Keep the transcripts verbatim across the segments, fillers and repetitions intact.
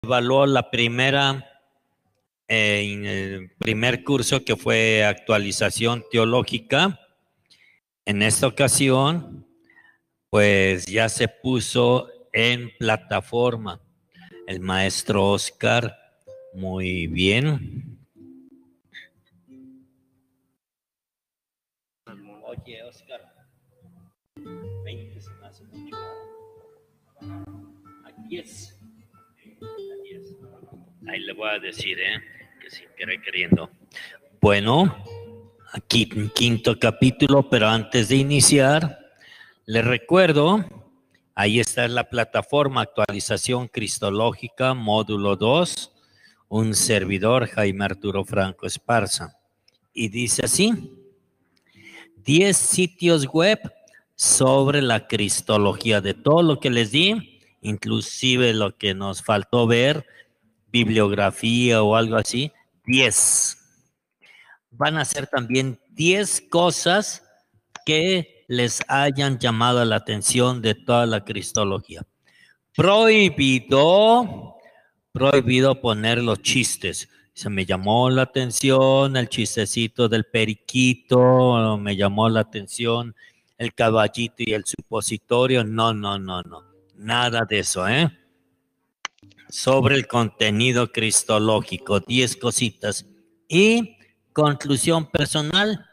evaluó la primera, eh, en el primer curso que fue actualización teológica. En esta ocasión, pues ya se puso en plataforma. El maestro Oscar, muy bien. Oye, Oscar, veinte se me hace mucho. A diez. A diez. Ahí le voy a decir, ¿eh? Que sin querer queriendo. Bueno, aquí en quinto capítulo, pero antes de iniciar, les recuerdo, ahí está la plataforma Actualización Cristológica, módulo dos, un servidor, Jaime Arturo Franco Esparza. Y dice así, diez sitios web sobre la cristología, de todo lo que les di, inclusive lo que nos faltó ver, bibliografía o algo así, diez. Van a ser también diez cosas que les hayan llamado la atención de toda la cristología. Prohibido, prohibido poner los chistes. Se me llamó la atención el chistecito del periquito, me llamó la atención el caballito y el supositorio. No, no, no, no. Nada de eso, ¿eh? Sobre el contenido cristológico, diez cositas. Y conclusión personal,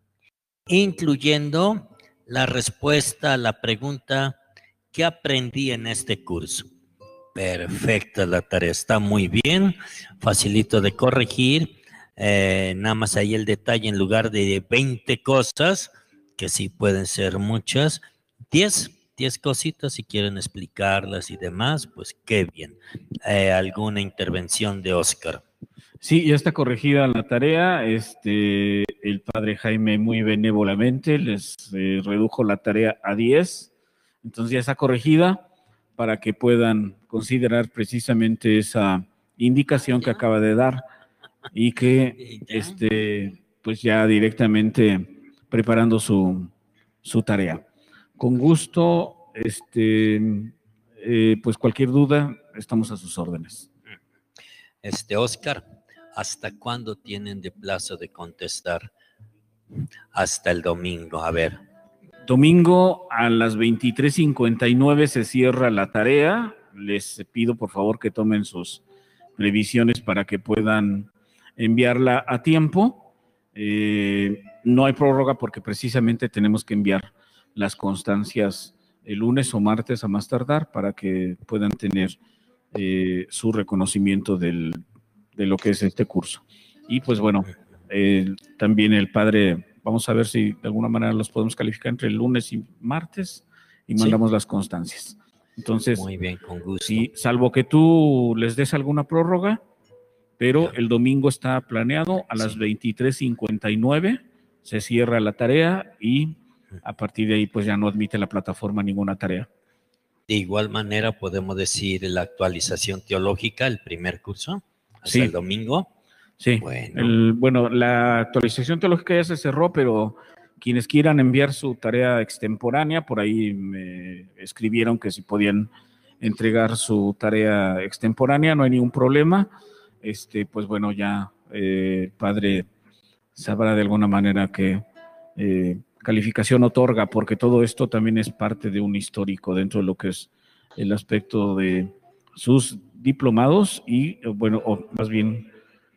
incluyendo la respuesta a la pregunta ¿qué aprendí en este curso? Perfecta la tarea, está muy bien, facilito de corregir, eh, nada más ahí el detalle, en lugar de veinte cosas, que sí pueden ser muchas, diez, diez cositas, si quieren explicarlas y demás, pues qué bien. Eh, ¿alguna intervención de Oscar? Sí, ya está corregida la tarea. Este, el padre Jaime muy benévolamente les eh, redujo la tarea a diez, entonces ya está corregida para que puedan considerar precisamente esa indicación que acaba de dar y que este, pues ya directamente preparando su, su tarea. Con gusto, este, eh, pues cualquier duda, estamos a sus órdenes. Este, Oscar, ¿hasta cuándo tienen de plazo de contestar? Hasta el domingo, a ver. Domingo a las veintitrés cincuenta y nueve se cierra la tarea. Les pido por favor que tomen sus previsiones para que puedan enviarla a tiempo. Eh, no hay prórroga porque precisamente tenemos que enviar las constancias el lunes o martes a más tardar para que puedan tener eh, su reconocimiento del, de lo que es este curso. Y pues bueno, eh, también el padre... Vamos a ver si de alguna manera los podemos calificar entre el lunes y martes y mandamos sí. las constancias. Entonces, muy bien, con gusto. Sí, salvo que tú les des alguna prórroga, pero ya. El domingo está planeado a las sí. veintitrés cincuenta y nueve, se cierra la tarea y a partir de ahí pues ya no admite la plataforma ninguna tarea. De igual manera podemos decir la actualización teológica, el primer curso, hasta sí. el domingo. Sí, bueno. El, bueno, la actualización teológica ya se cerró, pero quienes quieran enviar su tarea extemporánea, por ahí me escribieron que si podían entregar su tarea extemporánea, no hay ningún problema. Este, pues bueno, ya eh, el padre sabrá de alguna manera qué eh, calificación otorga, porque todo esto también es parte de un histórico dentro de lo que es el aspecto de sus diplomados y, bueno, o más bien...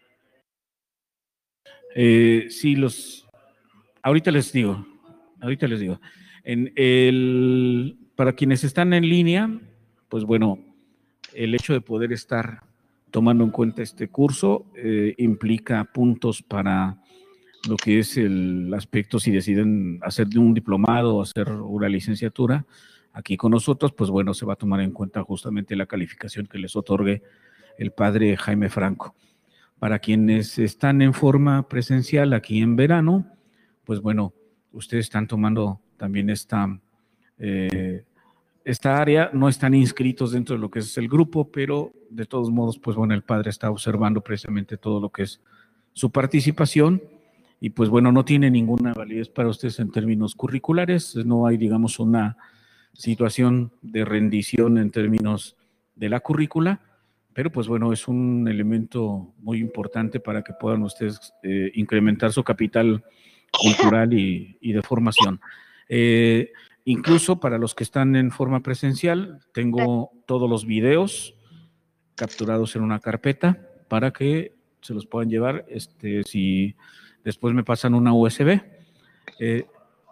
Eh, sí, los, ahorita les digo, ahorita les digo, en el, para quienes están en línea, pues bueno, el hecho de poder estar tomando en cuenta este curso eh, implica puntos para lo que es el aspecto si deciden hacer de un diplomado o hacer una licenciatura aquí con nosotros, pues bueno, se va a tomar en cuenta justamente la calificación que les otorgue el padre Jaime Franco. Para quienes están en forma presencial aquí en verano, pues bueno, ustedes están tomando también esta, eh, esta área, no están inscritos dentro de lo que es el grupo, pero de todos modos, pues bueno, el padre está observando precisamente todo lo que es su participación y pues bueno, no tiene ninguna validez para ustedes en términos curriculares, no hay, digamos, una situación de rendición en términos de la currícula, pero pues bueno, es un elemento muy importante para que puedan ustedes eh, incrementar su capital cultural y, y de formación. Eh, incluso para los que están en forma presencial, tengo todos los videos capturados en una carpeta para que se los puedan llevar. Este, si después me pasan una U S B. Eh,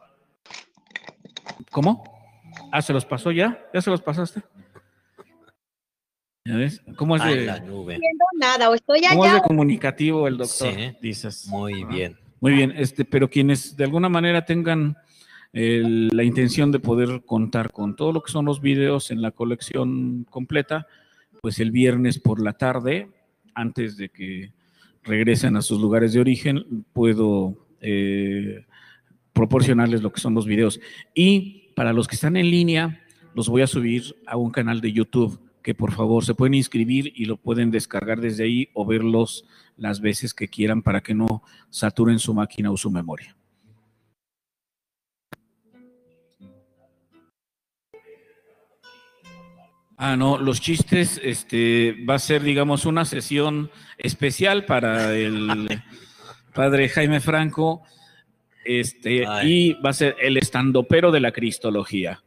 ¿Cómo? Ah, ¿se los pasó ya? ¿Ya se los pasaste? ¿Ya ves? ¿Cómo es Ah, de, en la nube. No entiendo nada, o estoy ¿cómo es de allá. comunicativo el doctor? Sí, Dices. muy bien. Muy bien, este, pero quienes de alguna manera tengan el, la intención de poder contar con todo lo que son los videos en la colección completa, pues el viernes por la tarde, antes de que regresen a sus lugares de origen, puedo eh, proporcionarles lo que son los videos. Y para los que están en línea, los voy a subir a un canal de YouTube que por favor se pueden inscribir y lo pueden descargar desde ahí o verlos las veces que quieran para que no saturen su máquina o su memoria. Ah, no, los chistes, este, va a ser, digamos, una sesión especial para el padre Jaime Franco, este, y va a ser el estandopero de la cristología.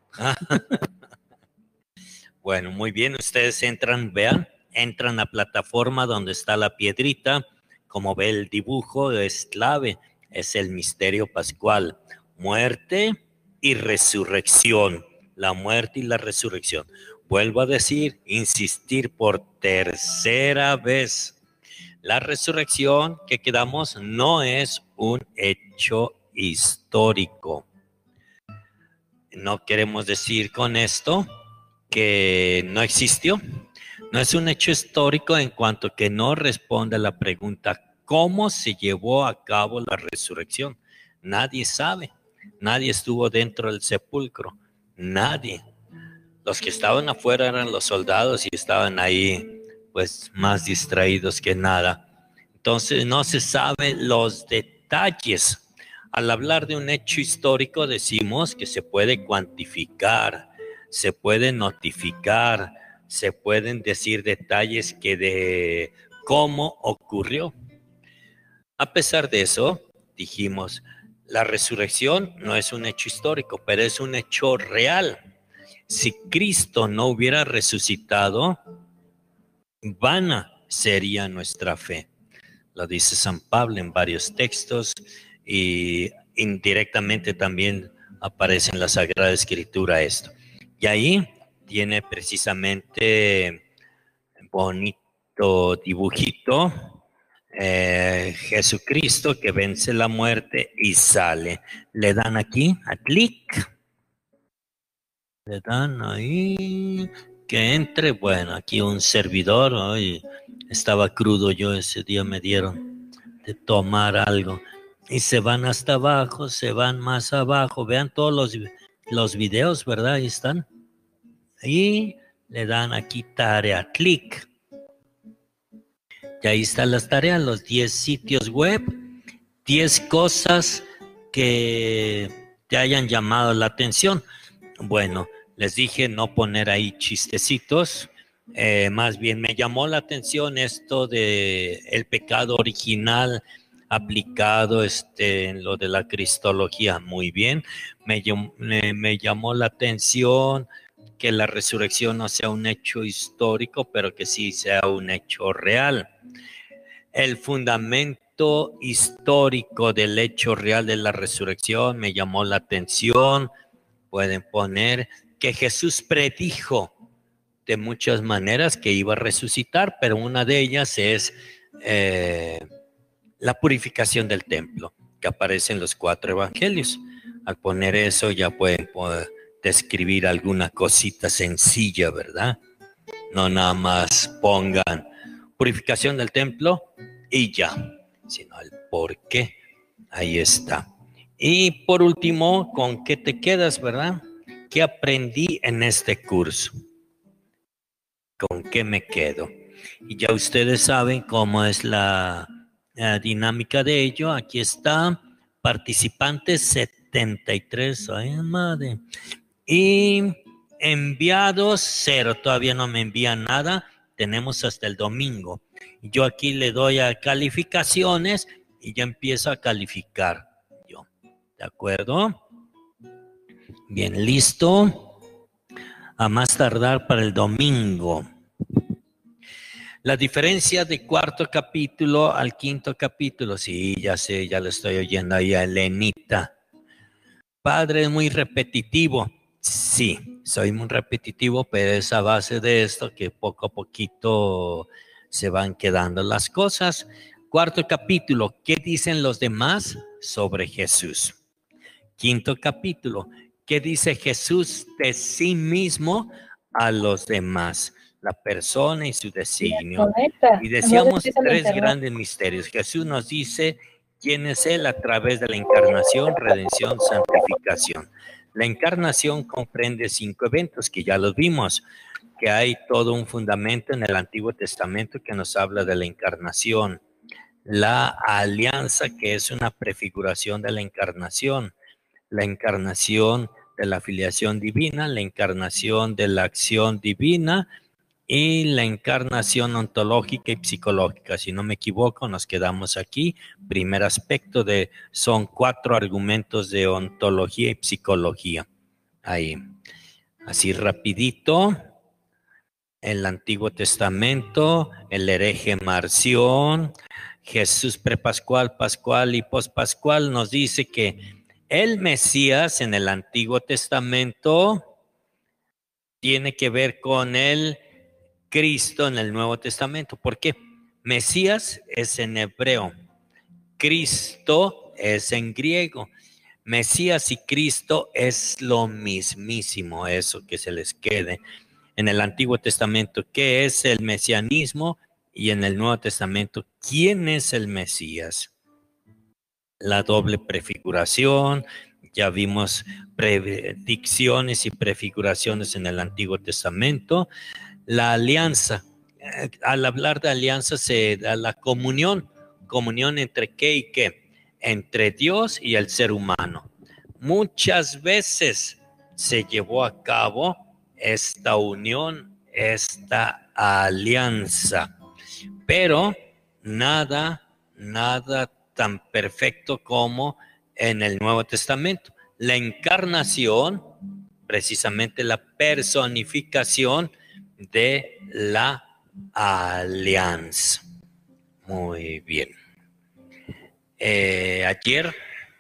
Bueno, muy bien, ustedes entran, vean, entran a la plataforma donde está la piedrita, como ve el dibujo, es clave, es el misterio pascual, muerte y resurrección, la muerte y la resurrección. Vuelvo a decir, insistir por tercera vez, la resurrección que quedamos no es un hecho histórico. No queremos decir con esto que no existió. No es un hecho histórico en cuanto que no responde a la pregunta ¿cómo se llevó a cabo la resurrección? Nadie sabe. Nadie estuvo dentro del sepulcro. Nadie. Los que estaban afuera eran los soldados y estaban ahí pues más distraídos que nada. Entonces no se sabe los detalles. Al hablar de un hecho histórico decimos que se puede cuantificar, se puede notificar, se pueden decir detalles que de cómo ocurrió. A pesar de eso, dijimos, la resurrección no es un hecho histórico, pero es un hecho real. Si Cristo no hubiera resucitado, vana sería nuestra fe. Lo dice San Pablo en varios textos y indirectamente también aparece en la Sagrada Escritura esto. Y ahí tiene precisamente bonito dibujito, eh, Jesucristo que vence la muerte y sale. Le dan aquí a clic, le dan ahí que entre. Bueno, aquí un servidor, hoy estaba crudo yo ese día, me dieron de tomar algo y se van hasta abajo, se van más abajo, vean todos los, los videos, ¿verdad? Ahí están. Y le dan aquí tarea, clic. Y ahí están las tareas, los diez sitios web, diez cosas que te hayan llamado la atención. Bueno, les dije no poner ahí chistecitos, eh, más bien me llamó la atención esto de el pecado original aplicado este, en lo de la cristología. Muy bien, me, me, me llamó la atención que la resurrección no sea un hecho histórico, pero que sí sea un hecho real. El fundamento histórico del hecho real de la resurrección me llamó la atención. Pueden poner que Jesús predijo de muchas maneras que iba a resucitar, pero una de ellas es eh, la purificación del templo, que aparece en los cuatro evangelios. Al poner eso ya pueden poder describir alguna cosita sencilla, ¿verdad? No nada más pongan purificación del templo y ya, sino el por qué. Ahí está. Y por último, ¿con qué te quedas, verdad? ¿Qué aprendí en este curso? ¿Con qué me quedo? Y ya ustedes saben cómo es la, la dinámica de ello. Aquí está, participantes setenta y tres, ay madre. Y enviados cero, todavía no me envían nada. tenemos hasta el domingo. Yo aquí le doy a calificaciones y ya empiezo a calificar yo. ¿De acuerdo? Bien, listo. A más tardar para el domingo. La diferencia de cuarto capítulo al quinto capítulo. Sí, ya sé, ya lo estoy oyendo ahí a Elenita. Padre, es muy repetitivo. Sí, soy muy repetitivo, pero es a base de esto que poco a poquito se van quedando las cosas. Cuarto capítulo, ¿qué dicen los demás sobre Jesús? Quinto capítulo, ¿qué dice Jesús de sí mismo a los demás? La persona y su designio. Y decíamos tres grandes misterios. Jesús nos dice quién es Él a través de la encarnación, redención, santificación. La encarnación comprende cinco eventos que ya los vimos, que hay todo un fundamento en el Antiguo Testamento que nos habla de la encarnación. La alianza, que es una prefiguración de la encarnación. La encarnación de la filiación divina, la encarnación de la acción divina y la encarnación ontológica y psicológica. Si no me equivoco, nos quedamos aquí. Primer aspecto de, son cuatro argumentos de ontología y psicología. Ahí, así rapidito. El Antiguo Testamento, el hereje Marción, Jesús prepascual, pascual y pospascual nos dice que el Mesías en el Antiguo Testamento tiene que ver con el Cristo en el Nuevo Testamento. ¿Por qué? Mesías es en hebreo, Cristo es en griego. Mesías y Cristo es lo mismísimo, eso que se les quede. En el Antiguo Testamento, ¿qué es el mesianismo? Y en el Nuevo Testamento, ¿quién es el Mesías? La doble prefiguración, ya vimos predicciones y prefiguraciones en el Antiguo Testamento. La alianza, al hablar de alianza se da la comunión, comunión entre qué y qué, entre Dios y el ser humano. Muchas veces se llevó a cabo esta unión, esta alianza, pero nada, nada tan perfecto como en el Nuevo Testamento. La encarnación, precisamente la personificación de la alianza. Muy bien. Eh, ayer,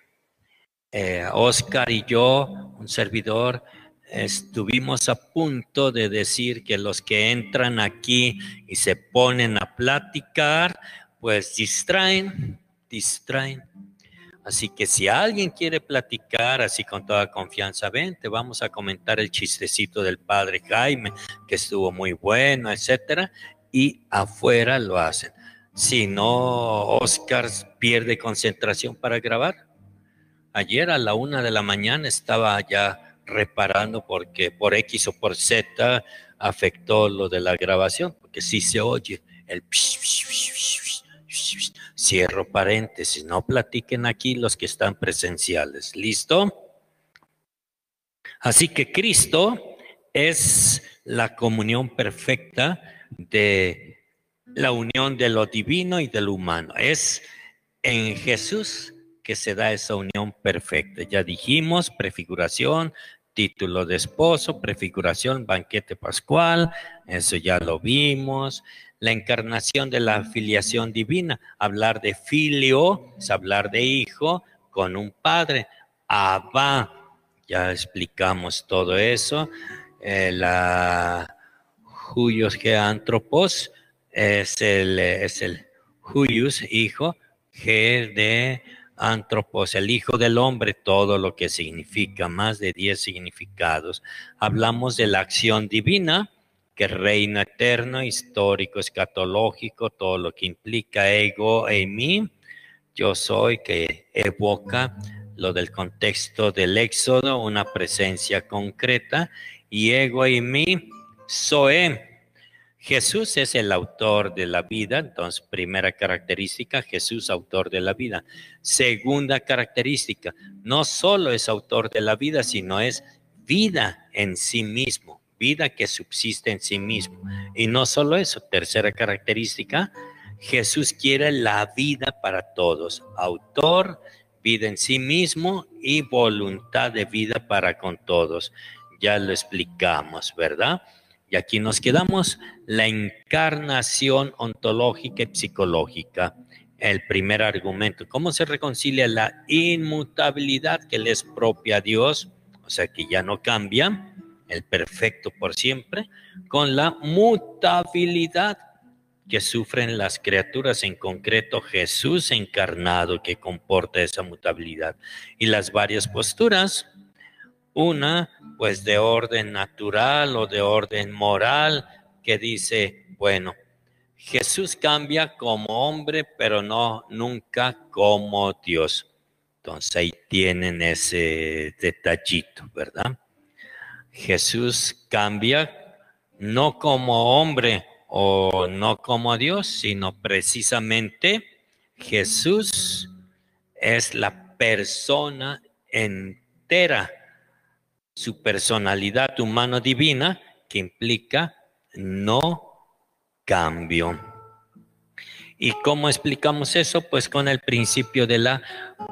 eh, Oscar y yo, un servidor, estuvimos a punto de decir que los que entran aquí y se ponen a platicar, pues distraen, distraen. Así que si alguien quiere platicar así con toda confianza, ven, te vamos a comentar el chistecito del padre Jaime, que estuvo muy bueno, etcétera, y afuera lo hacen. Si no, Oscar pierde concentración para grabar. Ayer a la una de la mañana estaba ya reparando porque por X o por Z afectó lo de la grabación, porque sí se oye el psh, psh, psh, psh, psh. Cierro paréntesis, no platiquen aquí los que están presenciales. ¿Listo? Así que Cristo es la comunión perfecta de la unión de lo divino y de lo humano. Es en Jesús que se da esa unión perfecta. Ya dijimos, prefiguración, título de esposo, prefiguración, banquete pascual, eso ya lo vimos. La encarnación de la filiación divina, hablar de filio, es hablar de hijo con un padre. Abba, ya explicamos todo eso. Eh, la huios que antropos es el, es el huios, hijo, G de antropos, el hijo del hombre, todo lo que significa, más de diez significados. Hablamos de la acción divina, que reino eterno, histórico, escatológico, todo lo que implica ego en mí, yo soy, que evoca lo del contexto del Éxodo, una presencia concreta, y ego en mí, Zoe. Jesús es el autor de la vida, entonces primera característica, Jesús autor de la vida. Segunda característica, no solo es autor de la vida, sino es vida en sí mismo, vida que subsiste en sí mismo. Y no solo eso, tercera característica, Jesús quiere la vida para todos, autor, vida en sí mismo y voluntad de vida para con todos. Ya lo explicamos, ¿verdad? Y aquí nos quedamos, la encarnación ontológica y psicológica. El primer argumento, ¿cómo se reconcilia la inmutabilidad que le es propia a Dios? O sea, que ya no cambia, el perfecto por siempre, con la mutabilidad que sufren las criaturas, en concreto Jesús encarnado, que comporta esa mutabilidad. Y las varias posturas, una pues de orden natural o de orden moral, que dice, bueno, Jesús cambia como hombre, pero no nunca como Dios. Entonces ahí tienen ese detallito, ¿verdad? Jesús cambia no como hombre o no como Dios, sino precisamente Jesús es la persona entera, su personalidad humano-divina, que implica no cambio. ¿Y cómo explicamos eso? Pues con el principio de la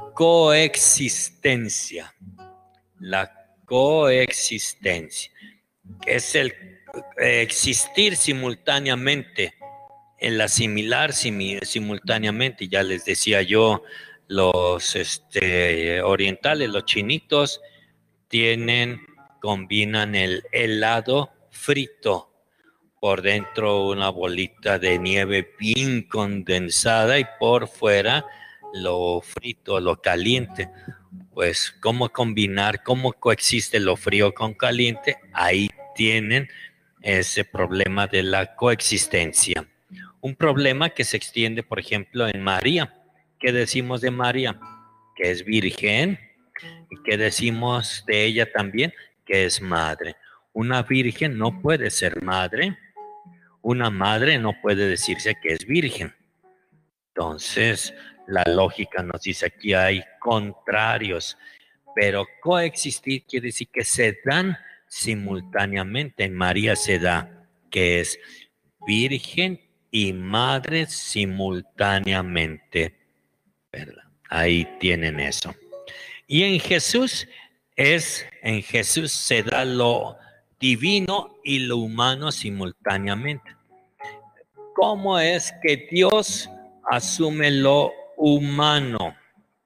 coexistencia. La coexistencia, que es el existir simultáneamente, el asimilar simultáneamente. Ya les decía yo, los este, orientales, los chinitos, tienen, combinan el helado frito, por dentro una bolita de nieve bien condensada y por fuera lo frito, lo caliente. Pues cómo combinar, cómo coexiste lo frío con caliente, ahí tienen ese problema de la coexistencia. Un problema que se extiende, por ejemplo, en María. ¿Qué decimos de María? Que es virgen. ¿Y qué decimos de ella también? Que es madre. Una virgen no puede ser madre. Una madre no puede decirse que es virgen. Entonces, la lógica nos dice aquí hay contrarios, pero coexistir quiere decir que se dan simultáneamente. En María se da que es virgen y madre simultáneamente, ¿verdad? Ahí tienen eso. Y en Jesús es, en Jesús se da lo divino y lo humano simultáneamente. ¿Cómo es que Dios asume lo humano?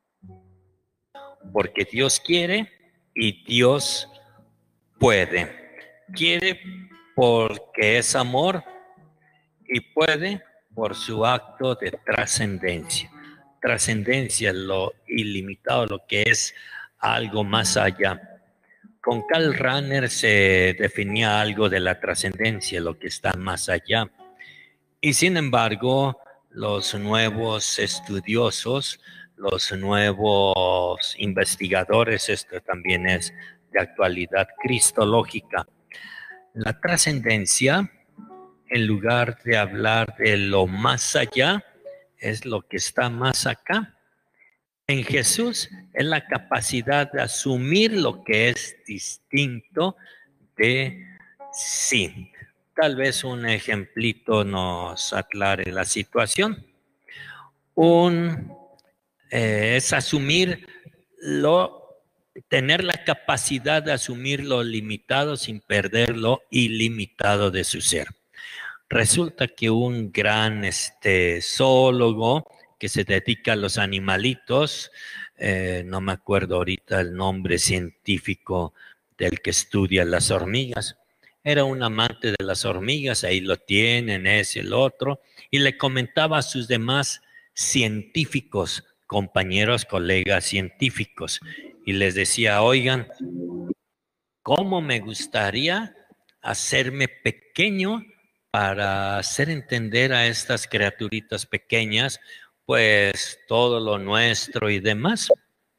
Porque Dios quiere y Dios puede. Quiere porque es amor y puede por su acto de trascendencia. Trascendencia, lo ilimitado, lo que es algo más allá. Con Karl Rahner se definía algo de la trascendencia, lo que está más allá. Y sin embargo, los nuevos estudiosos, los nuevos investigadores, esto también es de actualidad cristológica, la trascendencia, en lugar de hablar de lo más allá, es lo que está más acá. En Jesús es la capacidad de asumir lo que es distinto de sí. Tal vez un ejemplito nos aclare la situación. Un, eh, es asumir lo, tener la capacidad de asumir lo limitado sin perder lo ilimitado de su ser. Resulta que un gran este, zoólogo que se dedica a los animalitos, eh, no me acuerdo ahorita el nombre científico del que estudia las hormigas, era un amante de las hormigas, ahí lo tienen, ese, el otro, y le comentaba a sus demás científicos, compañeros, colegas científicos, y les decía, oigan, ¿cómo me gustaría hacerme pequeño para hacer entender a estas criaturitas pequeñas, pues todo lo nuestro y demás?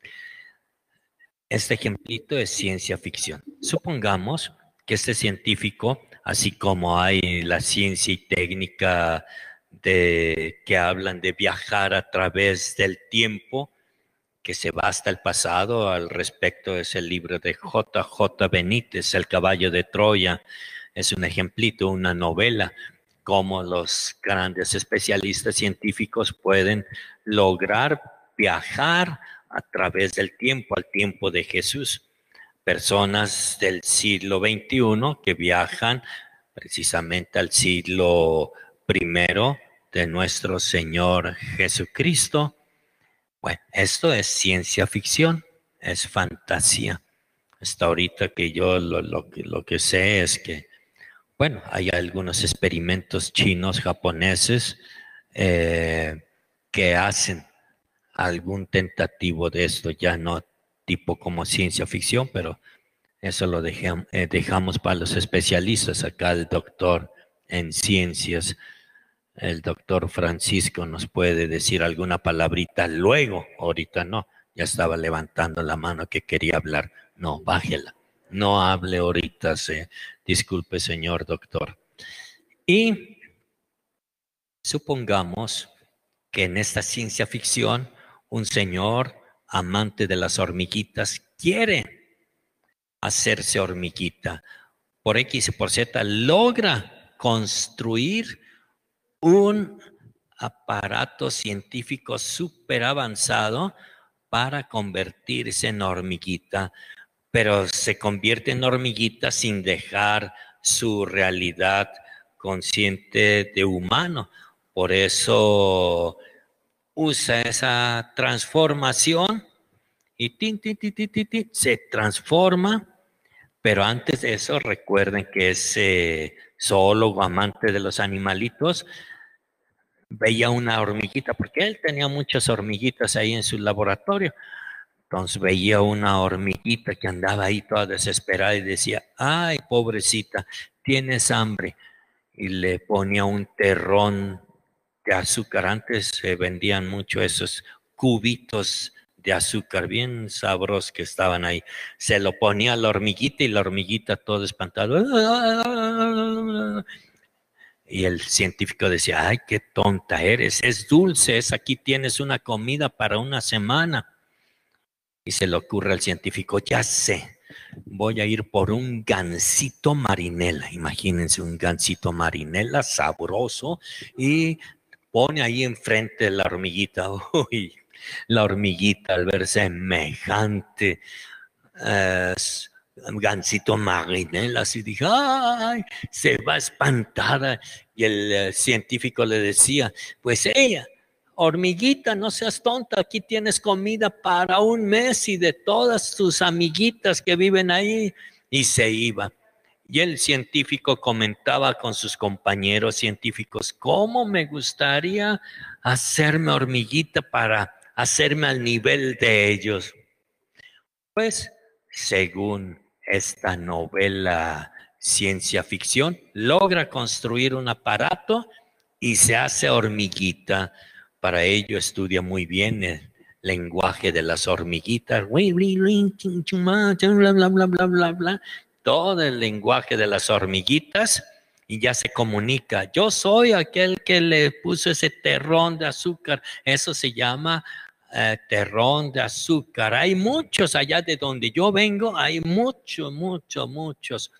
Este ejemplito es ciencia ficción. Supongamos que este científico, así como hay la ciencia y técnica de, que hablan de viajar a través del tiempo, que se va hasta el pasado al respecto es el libro de J J Benítez, El caballo de Troya. Es un ejemplito, una novela, cómo los grandes especialistas científicos pueden lograr viajar a través del tiempo, al tiempo de Jesús. Personas del siglo veintiuno que viajan precisamente al siglo primero de nuestro Señor Jesucristo. Bueno, esto es ciencia ficción, es fantasía. Hasta ahorita que yo lo, lo, lo que sé es que, bueno, hay algunos experimentos chinos, japoneses, eh, que hacen algún tentativo de esto, ya no tipo como ciencia ficción, pero eso lo dejamos, eh, dejamos para los especialistas. Acá el doctor en ciencias, el doctor Francisco, nos puede decir alguna palabrita luego, ahorita no, ya estaba levantando la mano que quería hablar. No, bájela, no hable ahorita, se, disculpe señor doctor. Y supongamos que en esta ciencia ficción un señor amante de las hormiguitas quiere hacerse hormiguita. Por X y por Z logra construir un aparato científico súper avanzado para convertirse en hormiguita, pero se convierte en hormiguita sin dejar su realidad consciente de humano. Por eso usa esa transformación y tin, tin, tin, tin, tin, tin, se transforma. Pero antes de eso, recuerden que ese zoólogo amante de los animalitos veía una hormiguita, porque él tenía muchas hormiguitas ahí en su laboratorio. Entonces veía una hormiguita que andaba ahí toda desesperada y decía, ay, pobrecita, tienes hambre. Y le ponía un terrón de azúcar. Antes se vendían mucho esos cubitos de azúcar bien sabrosos que estaban ahí. Se lo ponía a la hormiguita y la hormiguita todo espantado. Y el científico decía, ay, qué tonta eres, es dulce, es aquí tienes una comida para una semana. Y se le ocurre al científico, ya sé, voy a ir por un gansito marinela. Imagínense un gansito marinela sabroso y pone ahí enfrente de la hormiguita. Uy, la hormiguita al ver semejante uh, gansito marinela, así dije, ay, se va espantada. Y el uh, científico le decía, pues ella, hormiguita, no seas tonta, aquí tienes comida para un mes y de todas tus amiguitas que viven ahí. Y se iba. Y el científico comentaba con sus compañeros científicos, ¿cómo me gustaría hacerme hormiguita para hacerme al nivel de ellos? Pues, según esta novela ciencia ficción, logra construir un aparato y se hace hormiguita. Para ello estudia muy bien el lenguaje de las hormiguitas, bla, bla, bla, bla, bla, bla, todo el lenguaje de las hormiguitas y ya se comunica. Yo soy aquel que le puso ese terrón de azúcar. Eso se llama eh, terrón de azúcar. Hay muchos allá de donde yo vengo, hay muchos, muchos, muchos.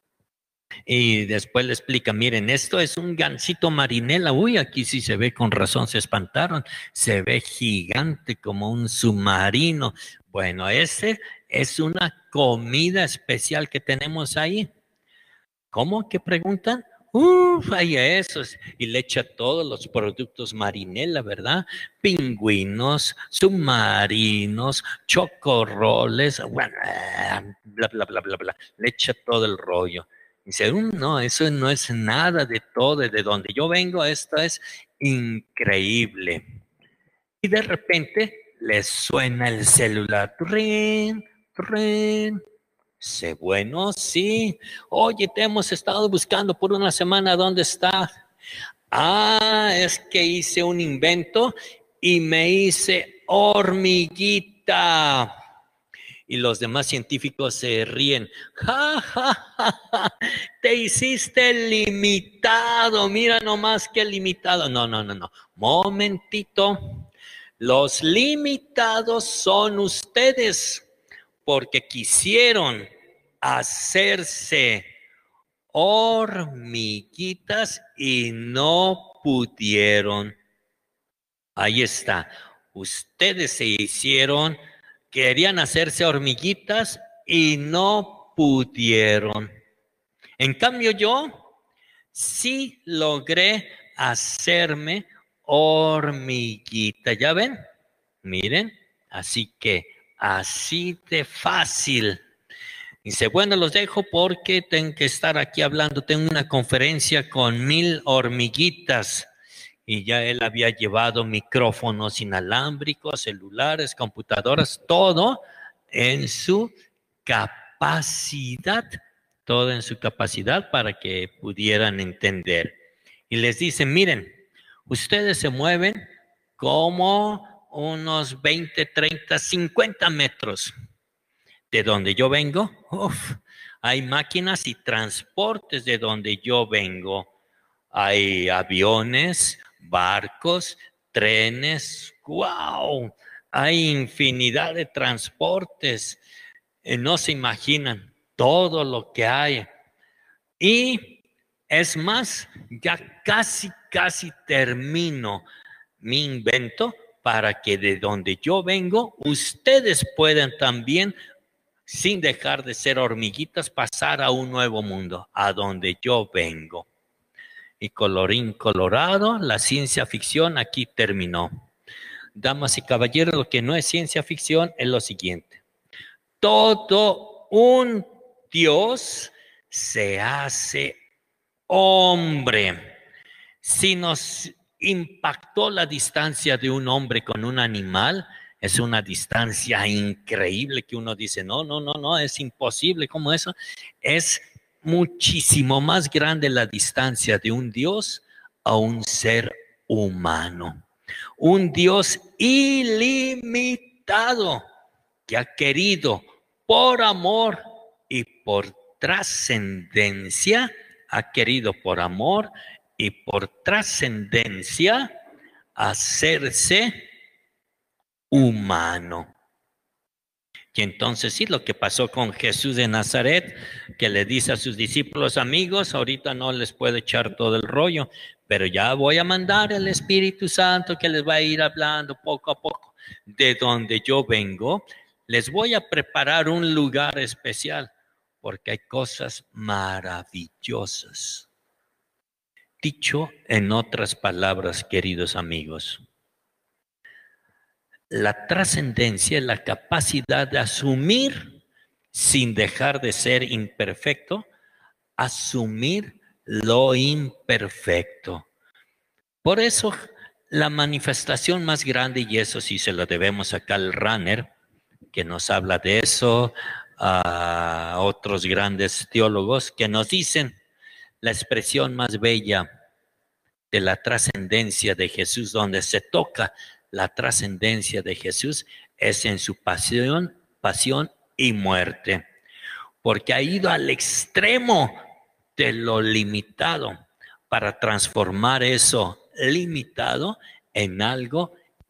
Y después le explica, miren, esto es un gansito marinela. Uy, aquí sí se ve, con razón se espantaron. Se ve gigante como un submarino. Bueno, ese es una comida especial que tenemos ahí. ¿Cómo? ¿Qué preguntan? Uf, hay esos. Y le echa todos los productos marinela, ¿verdad? Pingüinos, submarinos, chocorroles, bueno, bla, bla, bla, bla, bla. Le echa todo el rollo. Dice, no, eso no es nada de todo, de donde yo vengo, esto es increíble. Y de repente le suena el celular. Trin, trin. Sé, bueno, sí. Oye, te hemos estado buscando por una semana, ¿dónde está? Ah, es que hice un invento y me hice hormiguita. Y los demás científicos se ríen. Ja, ja, ja, ja. Te hiciste limitado. Mira nomás qué limitado. No, no, no, no. Momentito. Los limitados son ustedes, porque quisieron hacerse hormiguitas y no pudieron. Ahí está. Ustedes se hicieron, querían hacerse hormiguitas y no pudieron. En cambio yo sí logré hacerme hormiguita. ¿Ya ven? Miren. Así que así de fácil. Dice, bueno, los dejo porque tengo que estar aquí hablando. Tengo una conferencia con mil hormiguitas. Y ya él había llevado micrófonos inalámbricos, celulares, computadoras, todo en su capacidad, todo en su capacidad para que pudieran entender. Y les dice, miren, ustedes se mueven como unos veinte, treinta, cincuenta metros de donde yo vengo. Uf, hay máquinas y transportes de donde yo vengo. Hay aviones, barcos, trenes, ¡wow! Hay infinidad de transportes, eh, no se imaginan todo lo que hay. Y es más, ya casi, casi termino mi invento para que de donde yo vengo, ustedes puedan también, sin dejar de ser hormiguitas, pasar a un nuevo mundo, a donde yo vengo. Y colorín colorado, la ciencia ficción aquí terminó. Damas y caballeros, lo que no es ciencia ficción es lo siguiente. Todo un Dios se hace hombre. Si nos impactó la distancia de un hombre con un animal, es una distancia increíble que uno dice, no, no, no, no, es imposible. ¿Cómo eso? Es muchísimo más grande la distancia de un Dios a un ser humano. Un Dios ilimitado que ha querido por amor y por trascendencia, ha querido por amor y por trascendencia hacerse humano. Y entonces sí, lo que pasó con Jesús de Nazaret, que le dice a sus discípulos, amigos, ahorita no les puedo echar todo el rollo, pero ya voy a mandar el Espíritu Santo que les va a ir hablando poco a poco. De donde yo vengo, les voy a preparar un lugar especial, porque hay cosas maravillosas. Dicho en otras palabras, queridos amigos, la trascendencia es la capacidad de asumir, sin dejar de ser imperfecto, asumir lo imperfecto. Por eso, la manifestación más grande, y eso sí se lo debemos a Karl Rahner, que nos habla de eso, a otros grandes teólogos que nos dicen la expresión más bella de la trascendencia de Jesús, donde se toca la trascendencia de Jesús, es en su pasión, pasión y muerte, porque ha ido al extremo de lo limitado para transformar eso limitado en algo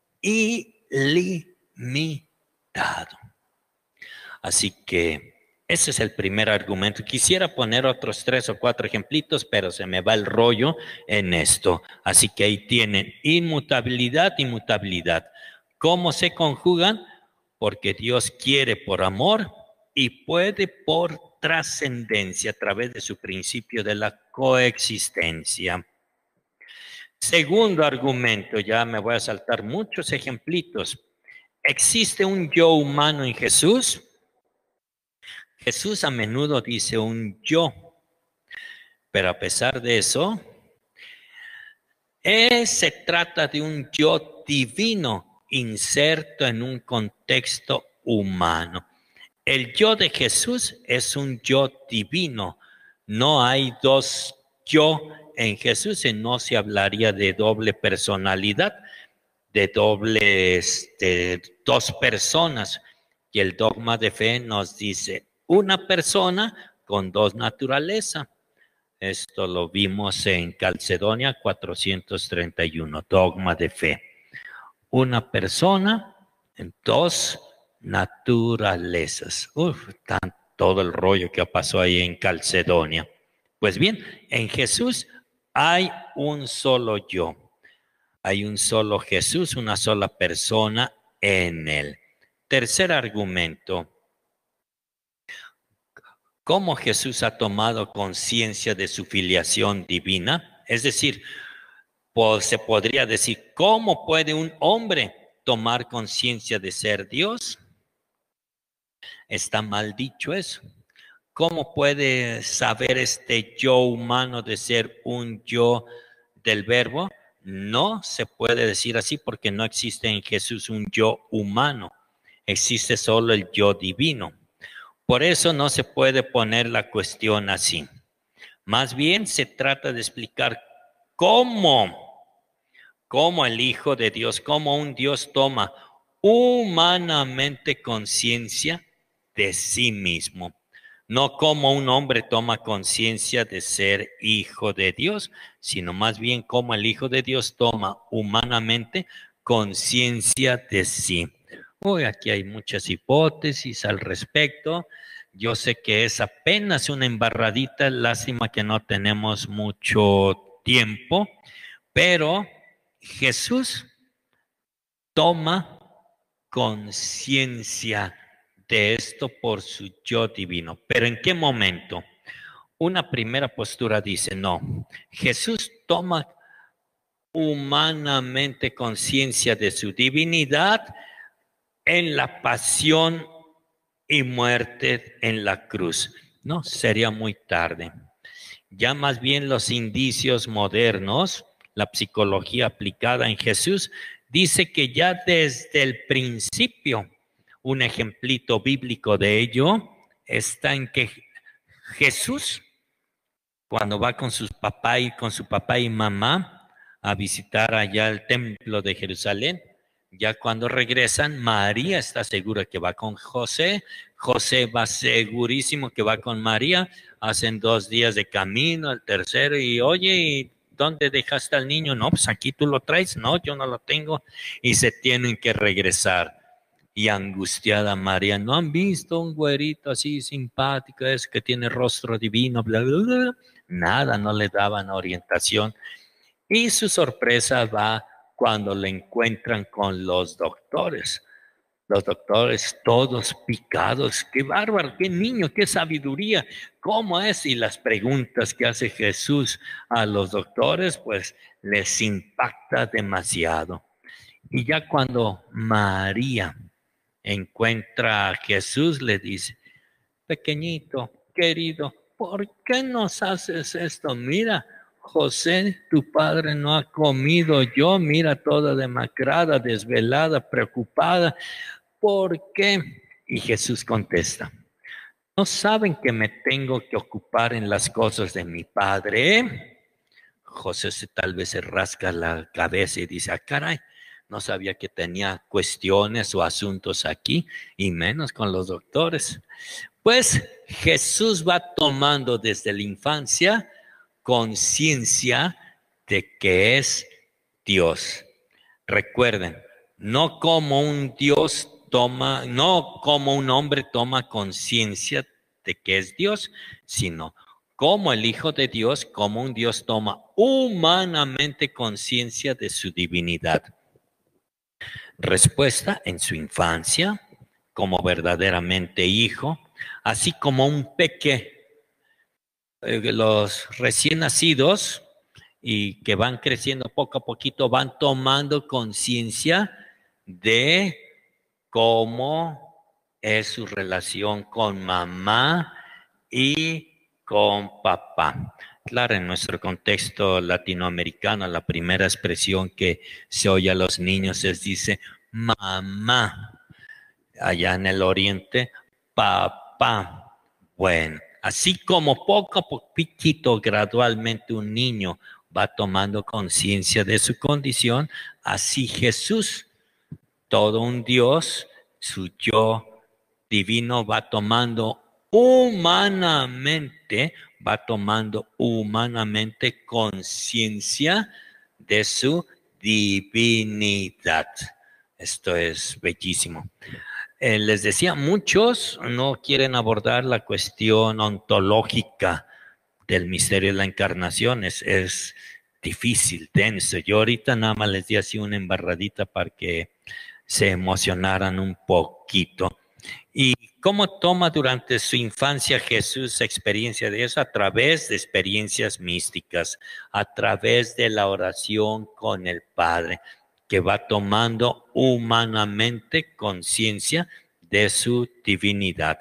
ilimitado. Así que ese es el primer argumento. Quisiera poner otros tres o cuatro ejemplitos, pero se me va el rollo en esto. Así que ahí tienen inmutabilidad, inmutabilidad. ¿Cómo se conjugan? Porque Dios quiere por amor y puede por trascendencia a través de su principio de la coexistencia. Segundo argumento, ya me voy a saltar muchos ejemplitos. ¿Existe un yo humano en Jesús? Jesús a menudo dice un yo, pero a pesar de eso, eh, se trata de un yo divino inserto en un contexto humano. El yo de Jesús es un yo divino. No hay dos yo en Jesús y no se hablaría de doble personalidad, de doble, este, dos personas. Y el dogma de fe nos dice una persona con dos naturalezas. Esto lo vimos en Calcedonia cuatrocientos treinta y uno, dogma de fe. una persona en dos naturalezas. Uf, tan, todo el rollo que pasó ahí en Calcedonia. Pues bien, en Jesús hay un solo yo. Hay un solo Jesús, una sola persona en él. Tercer argumento. ¿Cómo Jesús ha tomado conciencia de su filiación divina? Es decir, pues se podría decir, ¿cómo puede un hombre tomar conciencia de ser Dios? Está mal dicho eso. ¿Cómo puede saber este yo humano de ser un yo del verbo? No se puede decir así porque no existe en Jesús un yo humano. Existe solo el yo divino. Por eso no se puede poner la cuestión así. Más bien se trata de explicar cómo, cómo el Hijo de Dios, cómo un Dios toma humanamente conciencia de sí mismo. No como un hombre toma conciencia de ser hijo de Dios, sino más bien como el Hijo de Dios toma humanamente conciencia de sí. Uy, aquí hay muchas hipótesis al respecto. Yo sé que es apenas una embarradita, lástima que no tenemos mucho tiempo, pero Jesús toma conciencia de esto por su yo divino. ¿Pero en qué momento? Una primera postura dice, no, Jesús toma humanamente conciencia de su divinidad en la pasión y muerte en la cruz. No, sería muy tarde. Ya más bien los indicios modernos, la psicología aplicada en Jesús, dice que ya desde el principio, un ejemplito bíblico de ello está en que Jesús, cuando va con sus papá y con su papá y mamá a visitar allá el templo de Jerusalén, ya cuando regresan, María está segura que va con José, José va segurísimo que va con María, hacen dos días de camino, el tercero, y oye, ¿y dónde dejaste al niño? No, pues aquí tú lo traes, no, yo no lo tengo, y se tienen que regresar. Y angustiada María, ¿no han visto un güerito así simpático, es que tiene rostro divino, bla, bla, bla? Nada, no le daban orientación. Y su sorpresa va cuando le encuentran con los doctores. Los doctores todos picados. ¡Qué bárbaro! ¡Qué niño! ¡Qué sabiduría! ¿Cómo es? Y las preguntas que hace Jesús a los doctores, pues les impacta demasiado. Y ya cuando María encuentra a Jesús, le dice, pequeñito, querido, ¿por qué nos haces esto? Mira, José, tu padre no ha comido, yo, mira, toda demacrada, desvelada, preocupada. ¿Por qué? Y Jesús contesta, ¿no saben que me tengo que ocupar en las cosas de mi padre? José se, tal vez se rasca la cabeza y dice, ah, caray, no sabía que tenía cuestiones o asuntos aquí, y menos con los doctores. Pues Jesús va tomando desde la infancia conciencia de que es Dios. Recuerden, no como un Dios toma, no como un hombre toma conciencia de que es Dios, sino como el Hijo de Dios, como un Dios toma humanamente conciencia de su divinidad. Respuesta, en su infancia, como verdaderamente hijo, así como un peque, eh, los recién nacidos y que van creciendo poco a poquito, van tomando conciencia de cómo es su relación con mamá y con papá. Claro, en nuestro contexto latinoamericano, la primera expresión que se oye a los niños es, dice, mamá. Allá en el oriente, papá. Bueno, así como poco a poquito, gradualmente un niño va tomando conciencia de su condición, así Jesús, todo un Dios, su yo divino va tomando humanamente, va tomando humanamente conciencia de su divinidad. Esto es bellísimo. Eh, les decía, muchos no quieren abordar la cuestión ontológica del misterio de la encarnación. Es, es difícil, denso. Yo ahorita nada más les di así una embarradita para que se emocionaran un poquito. ¿Y cómo toma durante su infancia Jesús experiencia de eso? A través de experiencias místicas, a través de la oración con el Padre, que va tomando humanamente conciencia de su divinidad.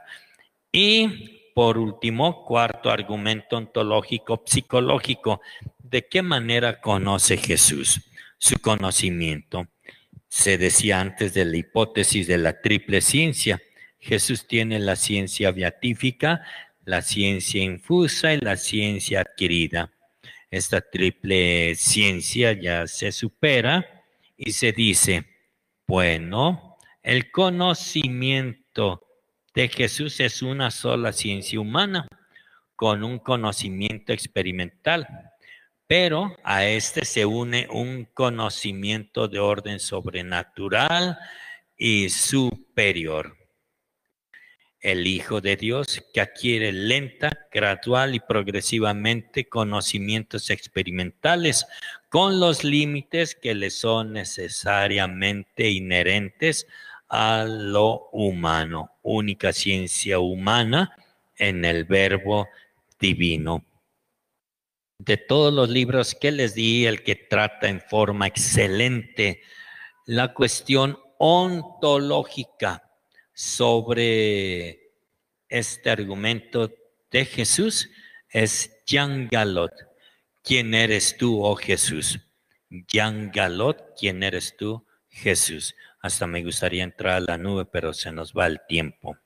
Y por último, cuarto argumento ontológico psicológico. ¿De qué manera conoce Jesús? Su conocimiento. Se decía antes de la hipótesis de la triple ciencia. Jesús tiene la ciencia beatífica, la ciencia infusa y la ciencia adquirida. Esta triple ciencia ya se supera y se dice, bueno, el conocimiento de Jesús es una sola ciencia humana con un conocimiento experimental, pero a este se une un conocimiento de orden sobrenatural y superior. El Hijo de Dios, que adquiere lenta, gradual y progresivamente conocimientos experimentales con los límites que le son necesariamente inherentes a lo humano, única ciencia humana en el Verbo divino. De todos los libros que les di, el que trata en forma excelente la cuestión ontológica sobre este argumento de Jesús es Jean Galot. ¿Quién eres tú, oh Jesús? Jean Galot, ¿quién eres tú, Jesús? Hasta me gustaría entrar a la nube, pero se nos va el tiempo.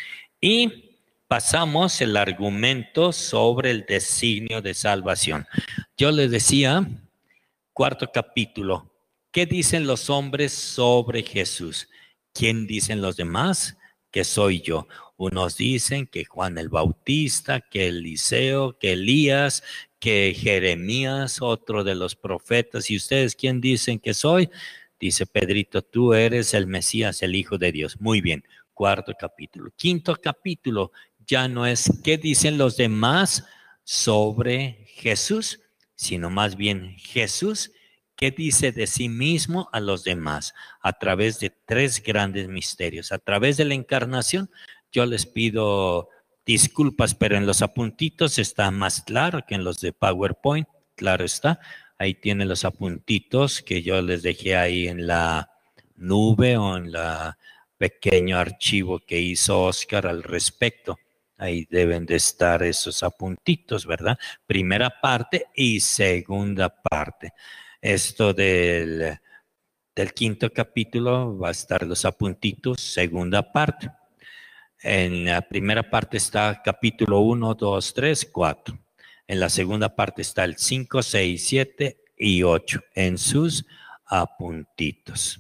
Y pasamos el argumento sobre el designio de salvación. Yo les decía, cuarto capítulo, ¿qué dicen los hombres sobre Jesús? ¿Quién dicen los demás? Que soy yo. Unos dicen que Juan el Bautista, que Eliseo, que Elías, que Jeremías, otro de los profetas. ¿Y ustedes quién dicen que soy? Dice Pedrito, tú eres el Mesías, el Hijo de Dios. Muy bien, cuarto capítulo. Quinto capítulo, ya no es qué dicen los demás sobre Jesús, sino más bien Jesús, ¿qué dice de sí mismo a los demás? A través de tres grandes misterios. A través de la encarnación, yo les pido disculpas, pero en los apuntitos está más claro que en los de PowerPoint, claro está. Ahí tienen los apuntitos que yo les dejé ahí en la nube o en la pequeño archivo que hizo Oscar al respecto. Ahí deben de estar esos apuntitos, ¿verdad? Primera parte y segunda parte. Esto del, del quinto capítulo va a estar los apuntitos, segunda parte. En la primera parte está capítulo uno, dos, tres, cuatro. En la segunda parte está el cinco, seis, siete y ocho en sus apuntitos.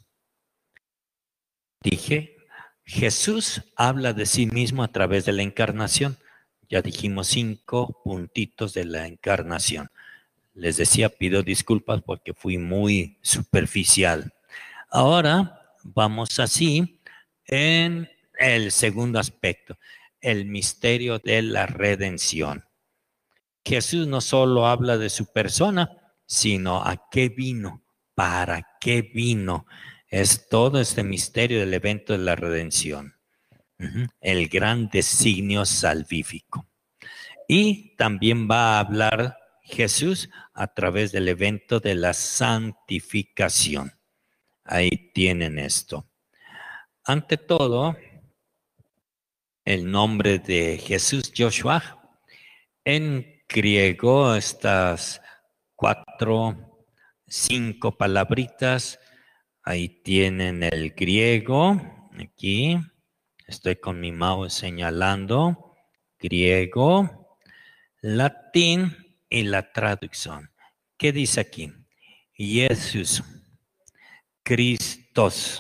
Dije, Jesús habla de sí mismo a través de la encarnación. Ya dijimos cinco puntitos de la encarnación. Les decía, pido disculpas porque fui muy superficial. Ahora vamos así en el segundo aspecto, el misterio de la redención. Jesús no solo habla de su persona, sino a qué vino, para qué vino. Es todo este misterio del evento de la redención. Uh-huh. El gran designio salvífico. Y también va a hablar Jesús a través del evento de la santificación. Ahí tienen esto. Ante todo, el nombre de Jesús, Joshua, en griego, estas cuatro, cinco palabritas, ahí tienen el griego, aquí, estoy con mi mouse señalando, griego, latín y la traducción. ¿Qué dice aquí? Jesús, Christos,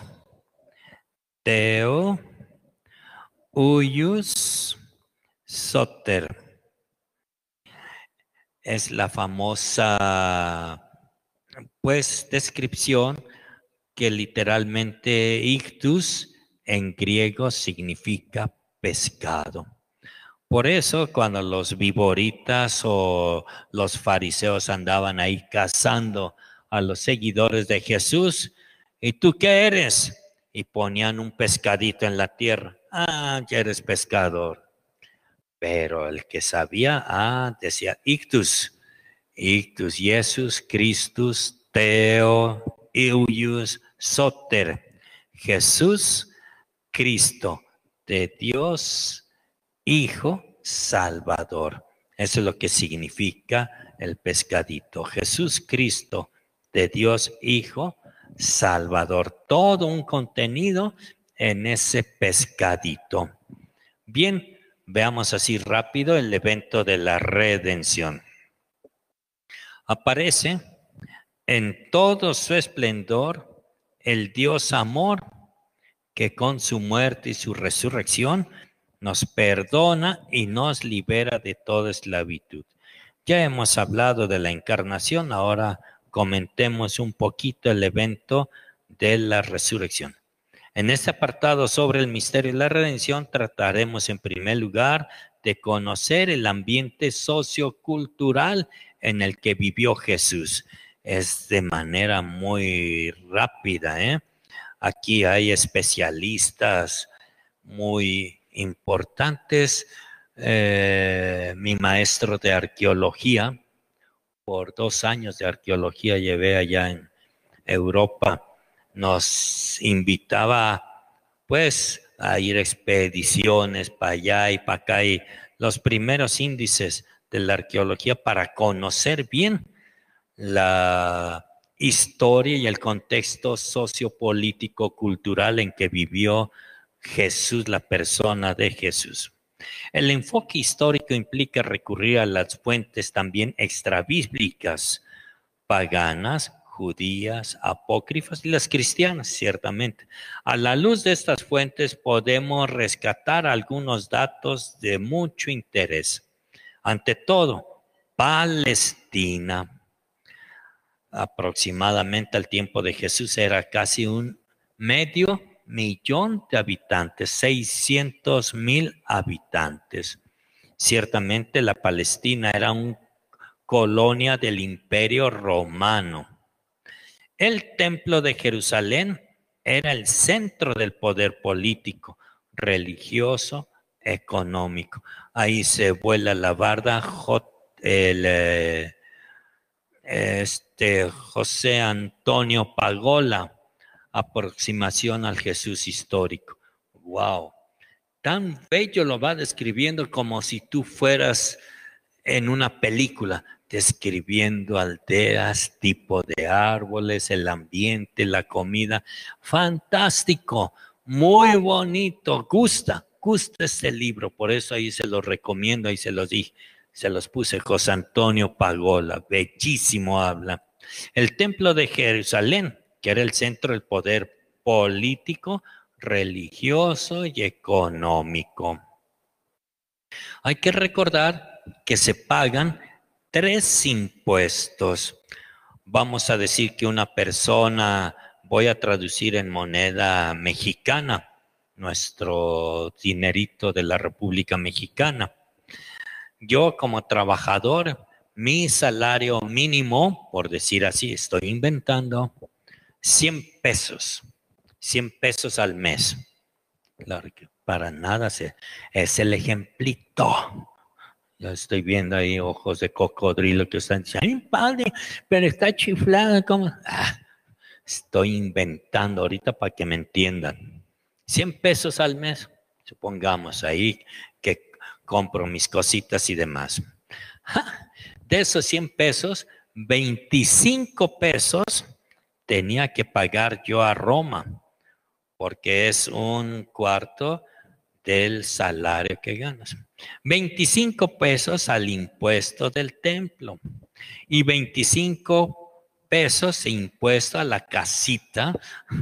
Theo, Huios, Soter. Es la famosa, pues, descripción que literalmente ictus en griego significa pescado. Por eso cuando los viboritas o los fariseos andaban ahí cazando a los seguidores de Jesús, ¿y tú qué eres? Y ponían un pescadito en la tierra. Ah, ya eres pescador. Pero el que sabía, ah, decía ictus. Ictus, Jesus, Christus, Theo, Iuius, Soter. Jesús, Cristo, de Dios, Hijo, Salvador. Eso es lo que significa el pescadito. Jesús, Cristo, de Dios, Hijo, Salvador. Todo un contenido en ese pescadito. Bien, veamos así rápido el evento de la redención. Aparece en todo su esplendor el Dios amor, que con su muerte y su resurrección nos perdona y nos libera de toda esclavitud. Ya hemos hablado de la encarnación, ahora comentemos un poquito el evento de la resurrección. En este apartado sobre el misterio de la redención trataremos en primer lugar de conocer el ambiente sociocultural en el que vivió Jesús. Es de manera muy rápida, ¿eh? Aquí hay especialistas muy importantes. Eh, mi maestro de arqueología, por dos años de arqueología llevé allá en Europa, nos invitaba pues a ir a expediciones para allá y para acá, y los primeros índices de la arqueología para conocer bien la historia y el contexto sociopolítico cultural en que vivió Jesús, la persona de Jesús. El enfoque histórico implica recurrir a las fuentes también extrabíblicas, paganas, judías, apócrifas y las cristianas, ciertamente. A la luz de estas fuentes podemos rescatar algunos datos de mucho interés. Ante todo, Palestina, aproximadamente al tiempo de Jesús, era casi un medio millón de habitantes, seiscientos mil habitantes. Ciertamente la Palestina era una colonia del Imperio Romano. El Templo de Jerusalén era el centro del poder político, religioso, económico. Ahí se vuela la barda el, eh, este, José Antonio Pagola, aproximación al Jesús histórico. ¡Wow! Tan bello lo va describiendo como si tú fueras en una película, describiendo aldeas, tipo de árboles, el ambiente, la comida. Fantástico, muy bonito, gusta, gusta este libro, por eso ahí se los recomiendo, ahí se los dije, se los puse. José Antonio Pagola, bellísimo habla. El Templo de Jerusalén, que era el centro del poder político, religioso y económico. Hay que recordar que se pagan tres impuestos. Vamos a decir que una persona, voy a traducir en moneda mexicana, nuestro dinerito de la República Mexicana. Yo como trabajador, mi salario mínimo, por decir así, estoy inventando, cien pesos, cien pesos al mes. Claro que para nada se, es el ejemplito. Ya estoy viendo ahí ojos de cocodrilo que están diciendo, ¡ay, padre! Pero está chiflada, ¿cómo? Ah, estoy inventando ahorita para que me entiendan. cien pesos al mes, supongamos ahí que compro mis cositas y demás. ¡Ja! De esos cien pesos, veinticinco pesos tenía que pagar yo a Roma, porque es un cuarto del salario que ganas. veinticinco pesos al impuesto del templo y veinticinco pesos de impuesto a la casita,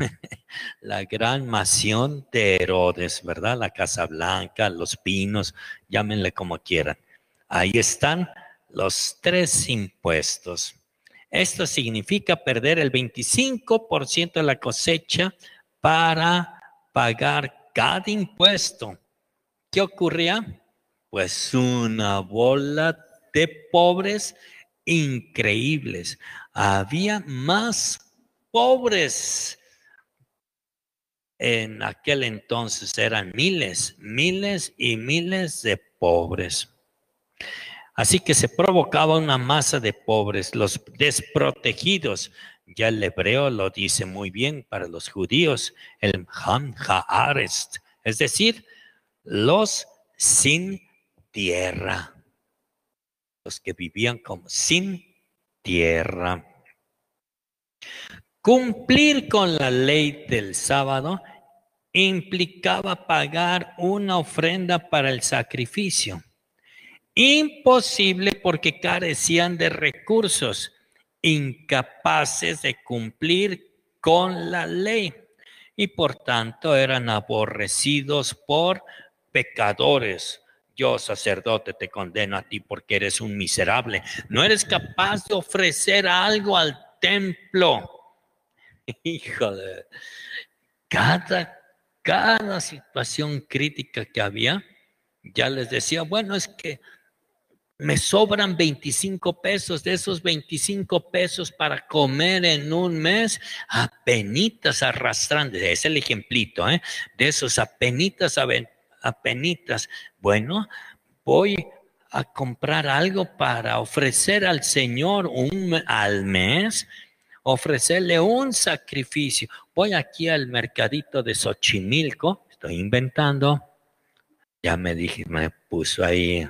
la gran mansión de Herodes, ¿verdad? La Casa Blanca, los Pinos, llámenle como quieran. Ahí están los tres impuestos. Esto significa perder el veinticinco por ciento de la cosecha para pagar cada impuesto. ¿Qué ocurría? Pues una bola de pobres increíbles. Había más pobres. En aquel entonces eran miles, miles y miles de pobres. Así que se provocaba una masa de pobres, los desprotegidos. Ya el hebreo lo dice muy bien para los judíos, el Ham Haaretz, es decir, los sin tierra, los que vivían como sin tierra. Cumplir con la ley del sábado implicaba pagar una ofrenda para el sacrificio. Imposible porque carecían de recursos, incapaces de cumplir con la ley y por tanto eran aborrecidos por pecadores. Yo, sacerdote, te condeno a ti porque eres un miserable. No eres capaz de ofrecer algo al templo. Híjole, cada, cada situación crítica que había, ya les decía, bueno, es que me sobran veinticinco pesos, de esos veinticinco pesos para comer en un mes, apenitas arrastrando, es el ejemplito, ¿eh? De esos apenitas, apenitas, bueno, voy a comprar algo para ofrecer al Señor un, al mes, ofrecerle un sacrificio. Voy aquí al mercadito de Xochimilco, estoy inventando, ya me dije, me puso ahí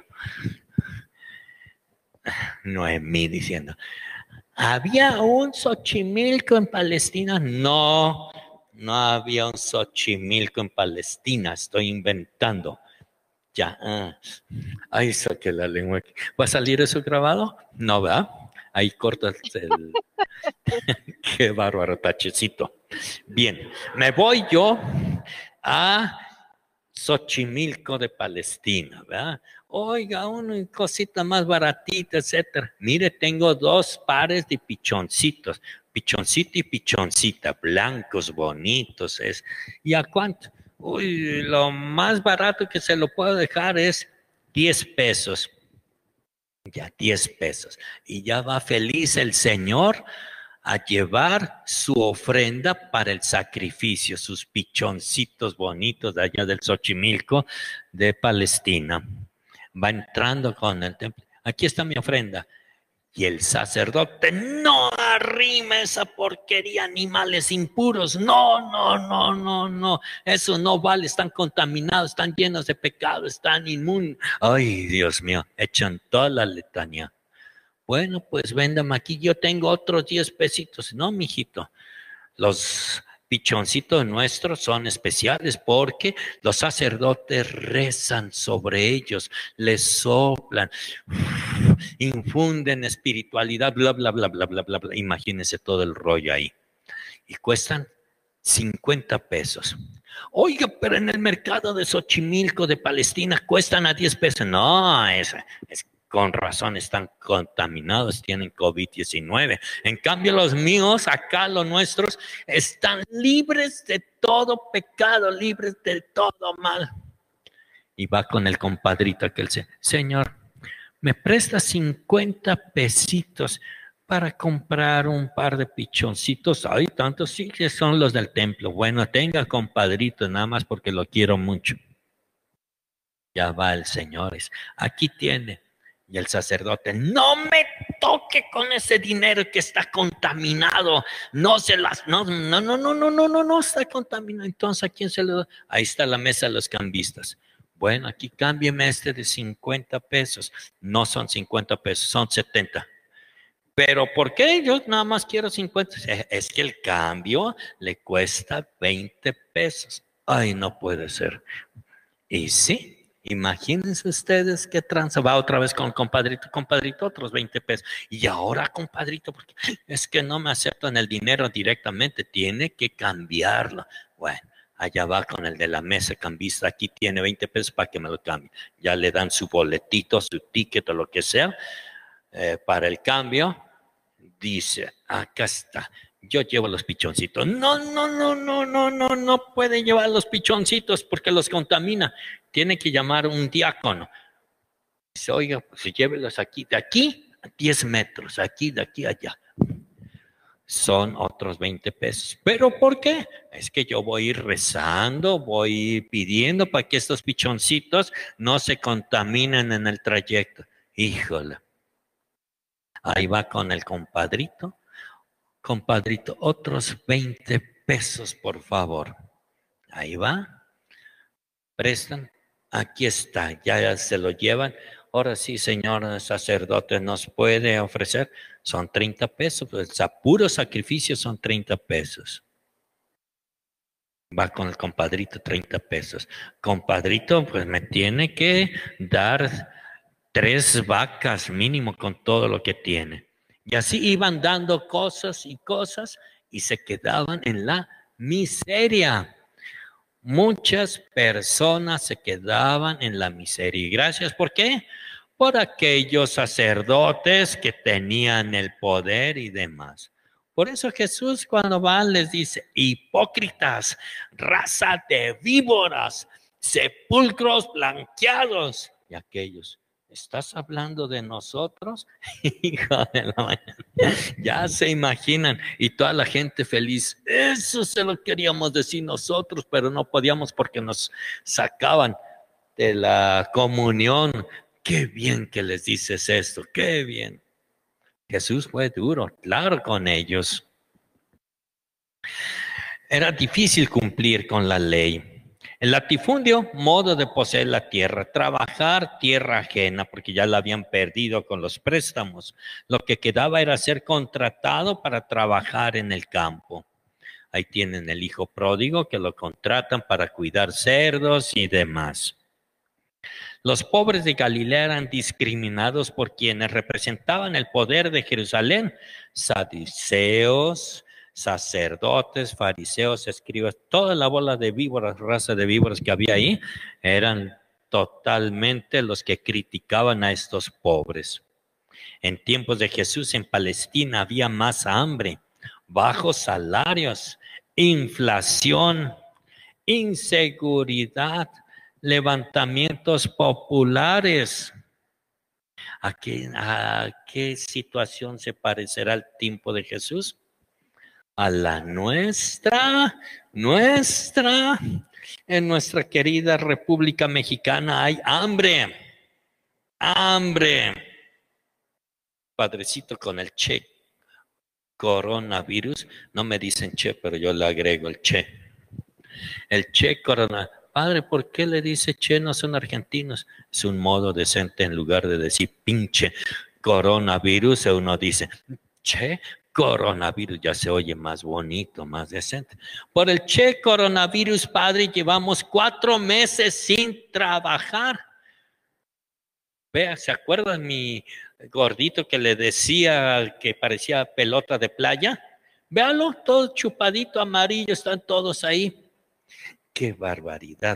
Noemí diciendo, ¿había un Xochimilco en Palestina? No, no había un Xochimilco en Palestina, estoy inventando. Ya, ah. Ahí saqué la lengua. ¿Va a salir eso grabado? No, ¿verdad? Ahí cortas el... Qué bárbaro, tachecito. Bien, me voy yo a Xochimilco de Palestina, ¿verdad? Oiga, una cosita más baratita, etcétera. Mire, tengo dos pares de pichoncitos, pichoncito y pichoncita, blancos, bonitos. Es. ¿Y a cuánto? Uy, lo más barato que se lo puedo dejar es diez pesos. Ya, diez pesos. Y ya va feliz el Señor a llevar su ofrenda para el sacrificio, sus pichoncitos bonitos de allá del Xochimilco de Palestina. Va entrando con el templo. Aquí está mi ofrenda. Y el sacerdote, no arrima esa porquería, animales impuros. No, no, no, no, no. Eso no vale, están contaminados, están llenos de pecado, están inmundos. Ay, Dios mío, echan toda la letanía. Bueno, pues véndame aquí, yo tengo otros diez pesitos. No, mijito, los pichoncitos nuestros son especiales porque los sacerdotes rezan sobre ellos, les soplan, infunden espiritualidad, bla, bla, bla, bla, bla, bla, bla. Imagínense todo el rollo ahí. Y cuestan cincuenta pesos. Oiga, pero en el mercado de Xochimilco de Palestina cuestan a diez pesos. No, es, es con razón están contaminados, tienen COVID diecinueve. En cambio, los míos, acá los nuestros, están libres de todo pecado, libres de todo mal. Y va con el compadrito que él dice, Señor, me presta cincuenta pesitos para comprar un par de pichoncitos. Ay, tantos sí que son los del templo. Bueno, tenga compadrito, nada más porque lo quiero mucho. Ya va el Señor, aquí tiene. Y el sacerdote, no me toque con ese dinero que está contaminado. No se las, no, no, no, no, no, no, no, no está contaminado. Entonces, ¿a quién se lo da? Ahí está la mesa de los cambistas. Bueno, aquí cámbieme este de cincuenta pesos. No son cincuenta pesos, son setenta. ¿Pero por qué? Yo nada más quiero cincuenta. Es que el cambio le cuesta veinte pesos. Ay, no puede ser. Y sí. Imagínense ustedes qué tranza, va otra vez con compadrito, compadrito, otros veinte pesos. Y ahora, compadrito, porque es que no me aceptan el dinero directamente, tiene que cambiarlo. Bueno, allá va con el de la mesa cambista, aquí tiene veinte pesos para que me lo cambie. Ya le dan su boletito, su ticket o lo que sea eh, para el cambio. dice, acá está, yo llevo los pichoncitos. No, no, no, no, no, no, no puede llevar los pichoncitos porque los contamina. Tiene que llamar a un diácono. Dice, oiga, pues llévelos aquí, de aquí a diez metros, aquí, de aquí a allá. Son otros veinte pesos. ¿Pero por qué? Es que yo voy a ir rezando, voy a ir pidiendo para que estos pichoncitos no se contaminen en el trayecto. Híjole. Ahí va con el compadrito. Compadrito, otros veinte pesos, por favor. Ahí va. Prestan. Aquí está. Ya se lo llevan. Ahora sí, señor sacerdote, ¿nos puede ofrecer? Son treinta pesos. Pues el puro sacrificio son treinta pesos. Va con el compadrito, treinta pesos. Compadrito, pues me tiene que dar tres vacas mínimo con todo lo que tiene. Y así iban dando cosas y cosas y se quedaban en la miseria. Muchas personas se quedaban en la miseria. ¿Y gracias por qué? Por aquellos sacerdotes que tenían el poder y demás. Por eso Jesús cuando va les dice, hipócritas, raza de víboras, sepulcros blanqueados. Y aquellos, ¿estás hablando de nosotros? Hijo de la mañana. Ya se imaginan. Y toda la gente feliz. Eso se lo queríamos decir nosotros, pero no podíamos porque nos sacaban de la comunión. Qué bien que les dices esto. Qué bien. Jesús fue duro, claro, con ellos. Era difícil cumplir con la ley. El latifundio, modo de poseer la tierra, trabajar tierra ajena, porque ya la habían perdido con los préstamos. Lo que quedaba era ser contratado para trabajar en el campo. Ahí tienen el hijo pródigo que lo contratan para cuidar cerdos y demás. Los pobres de Galilea eran discriminados por quienes representaban el poder de Jerusalén, saduceos, sacerdotes, fariseos, escribas, toda la bola de víboras, raza de víboras que había ahí, eran totalmente los que criticaban a estos pobres. En tiempos de Jesús en Palestina había más hambre, bajos salarios, inflación, inseguridad, levantamientos populares. ¿A qué, ¿A qué situación se parecerá el tiempo de Jesús? A la nuestra, nuestra. En nuestra querida República Mexicana hay hambre, hambre. Padrecito, con el che coronavirus, no me dicen che, pero yo le agrego el che. El che coronavirus. Padre, ¿por qué le dice che? No son argentinos. Es un modo decente en lugar de decir pinche coronavirus. Uno dice che coronavirus. Ya se oye más bonito, más decente. Por el che coronavirus, padre, llevamos cuatro meses sin trabajar. Vea, ¿se acuerdan mi gordito que le decía que parecía pelota de playa? Véalo, todo chupadito, amarillo, están todos ahí. ¡Qué barbaridad!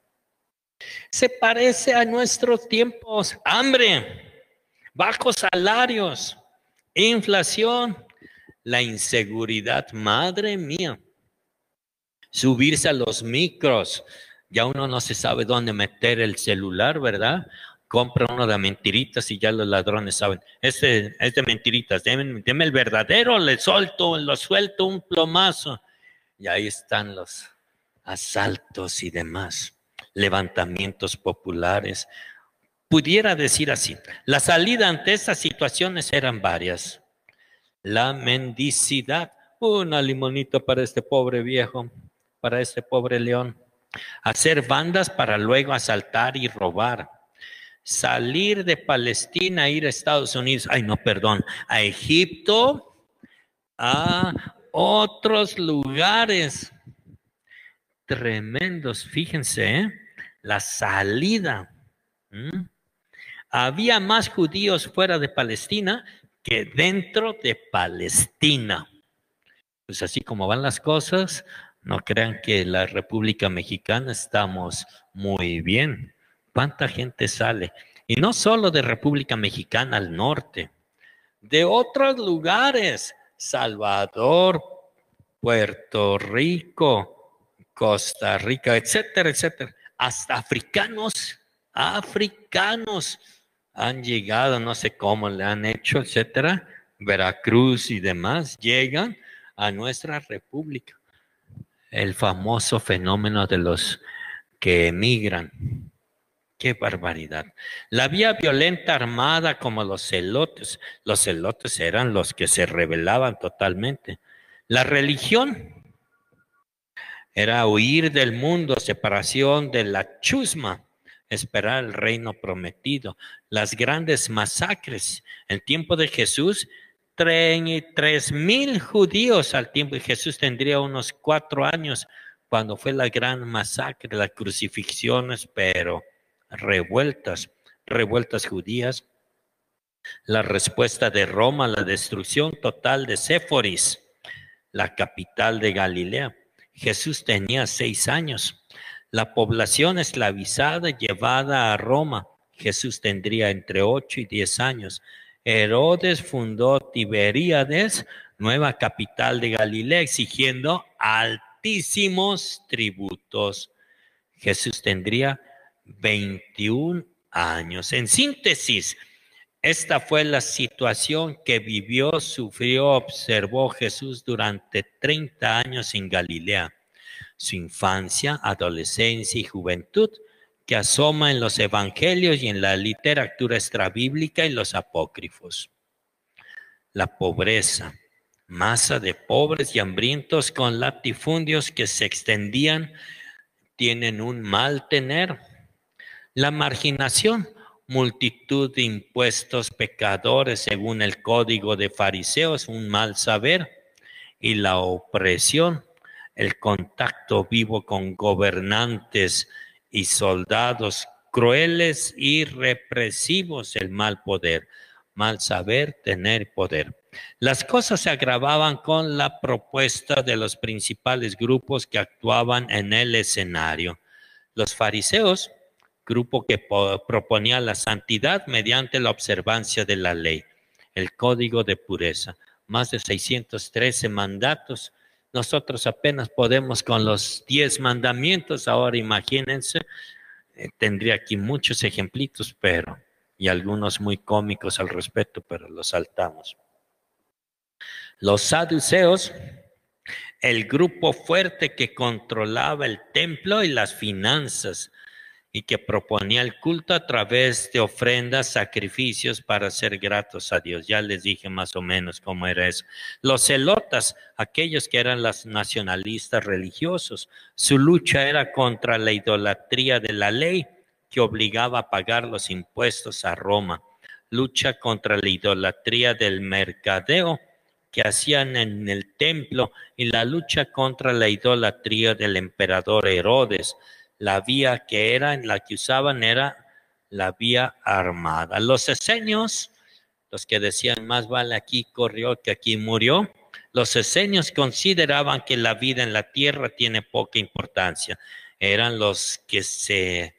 Se parece a nuestros tiempos. Hambre, bajos salarios, inflación, la inseguridad. Madre mía. Subirse a los micros. Ya uno no se sabe dónde meter el celular, ¿verdad? Compra uno de mentiritas y ya los ladrones saben. Este es de mentiritas. Deme, deme el verdadero, le suelto, lo suelto un plomazo. Y ahí están los asaltos y demás, levantamientos populares. Pudiera decir así, la salida ante estas situaciones eran varias. La mendicidad, una limonita para este pobre viejo, para este pobre león. Hacer bandas para luego asaltar y robar. Salir de Palestina, ir a Estados Unidos, ay no, perdón, a Egipto, a otros lugares. Tremendos, fíjense, ¿eh? La salida. ¿Mm? Había más judíos fuera de Palestina que dentro de Palestina. Pues así como van las cosas, no crean que la República Mexicana estamos muy bien. ¿Cuánta gente sale? Y no solo de República Mexicana al norte, de otros lugares, Salvador, Puerto Rico, Costa Rica, etcétera, etcétera. Hasta africanos, africanos han llegado, no sé cómo le han hecho, etcétera. Veracruz y demás llegan a nuestra república. El famoso fenómeno de los que emigran. ¡Qué barbaridad! La vía violenta armada como los celotes. Los celotes eran los que se rebelaban totalmente. La religión era huir del mundo, separación de la chusma, esperar el reino prometido. Las grandes masacres. En tiempo de Jesús, tres mil judíos al tiempo de Jesús tendría unos cuatro años cuando fue la gran masacre, las crucifixiones, pero revueltas, revueltas judías. La respuesta de Roma, la destrucción total de Séforis, la capital de Galilea. Jesús tenía seis años. La población esclavizada llevada a Roma. Jesús tendría entre ocho y diez años. Herodes fundó Tiberíades, nueva capital de Galilea, exigiendo altísimos tributos. Jesús tendría veintiún años. En síntesis, esta fue la situación que vivió, sufrió, observó Jesús durante treinta años en Galilea. Su infancia, adolescencia y juventud, que asoma en los evangelios y en la literatura extrabíblica y los apócrifos. La pobreza, masa de pobres y hambrientos con latifundios que se extendían, tienen un mal tener. La marginación, multitud de impuestos pecadores según el código de fariseos, un mal saber. Y la opresión, el contacto vivo con gobernantes y soldados crueles y represivos, el mal poder, mal saber, tener poder. Las cosas se agravaban con la propuesta de los principales grupos que actuaban en el escenario. Los fariseos, grupo que proponía la santidad mediante la observancia de la ley, el código de pureza, más de seiscientos trece mandatos. Nosotros apenas podemos con los diez mandamientos. Ahora imagínense, eh, tendría aquí muchos ejemplitos, pero, y algunos muy cómicos al respecto, pero los saltamos. Los saduceos, el grupo fuerte que controlaba el templo y las finanzas y que proponía el culto a través de ofrendas, sacrificios para ser gratos a Dios. Ya les dije más o menos cómo era eso. Los celotas, aquellos que eran los nacionalistas religiosos, su lucha era contra la idolatría de la ley que obligaba a pagar los impuestos a Roma. Lucha contra la idolatría del mercadeo que hacían en el templo y la lucha contra la idolatría del emperador Herodes. La vía que era, en la que usaban era la vía armada. Los esenios, los que decían más vale aquí corrió que aquí murió, los esenios consideraban que la vida en la tierra tiene poca importancia. Eran los que se,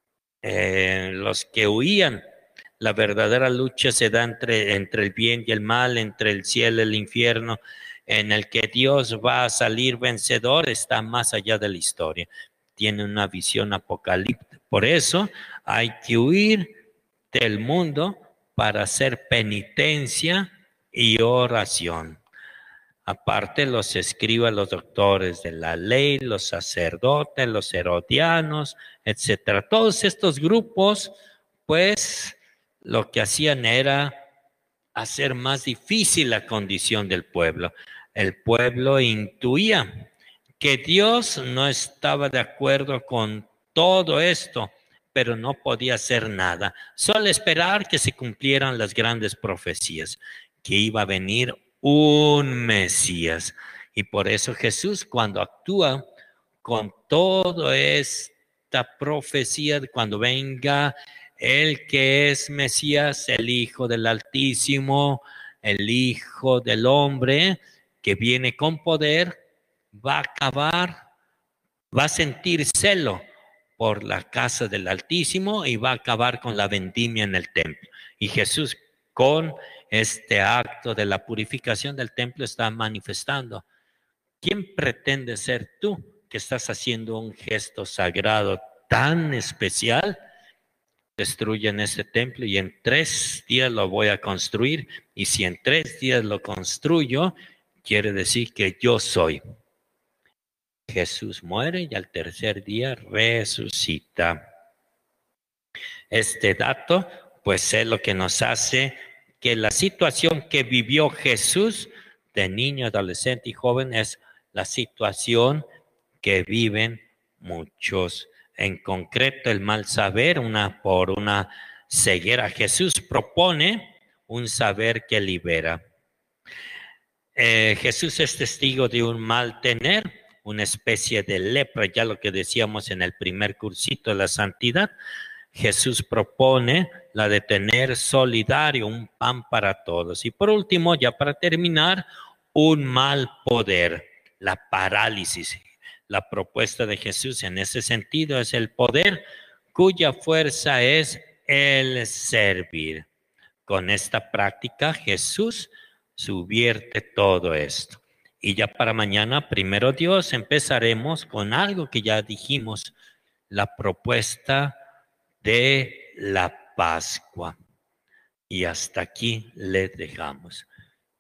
eh, los que huían. La verdadera lucha se da entre, entre el bien y el mal, entre el cielo y el infierno, en el que Dios va a salir vencedor, está más allá de la historia. Tiene una visión apocalíptica. Por eso hay que huir del mundo para hacer penitencia y oración. Aparte los escribas, los doctores de la ley, los sacerdotes, los herodianos, etcétera. Todos estos grupos, pues, lo que hacían era hacer más difícil la condición del pueblo. El pueblo intuía que Dios no estaba de acuerdo con todo esto, pero no podía hacer nada. Solo esperar que se cumplieran las grandes profecías, que iba a venir un Mesías. Y por eso Jesús, cuando actúa con toda esta profecía, cuando venga el que es Mesías, el Hijo del Altísimo, el Hijo del Hombre, que viene con poder, va a acabar, va a sentir celo por la casa del Altísimo y va a acabar con la vendimia en el templo. Y Jesús, con este acto de la purificación del templo está manifestando. ¿Quién pretende ser tú que estás haciendo un gesto sagrado tan especial? Destruyen este templo y en tres días lo voy a construir. Y si en tres días lo construyo, quiere decir que yo soy. Jesús muere y al tercer día resucita. Este dato, pues es lo que nos hace que la situación que vivió Jesús de niño, adolescente y joven es la situación que viven muchos. En concreto, el mal saber, una por una ceguera. Jesús propone un saber que libera. Eh, Jesús es testigo de un mal tener, una especie de lepra, ya lo que decíamos en el primer cursito de la santidad. Jesús propone la de tener solidario, un pan para todos. Y por último, ya para terminar, un mal poder, la parálisis. La propuesta de Jesús en ese sentido es el poder cuya fuerza es el servir. Con esta práctica Jesús subvierte todo esto. Y ya para mañana, primero Dios, empezaremos con algo que ya dijimos, la propuesta de la Pascua. Y hasta aquí les dejamos.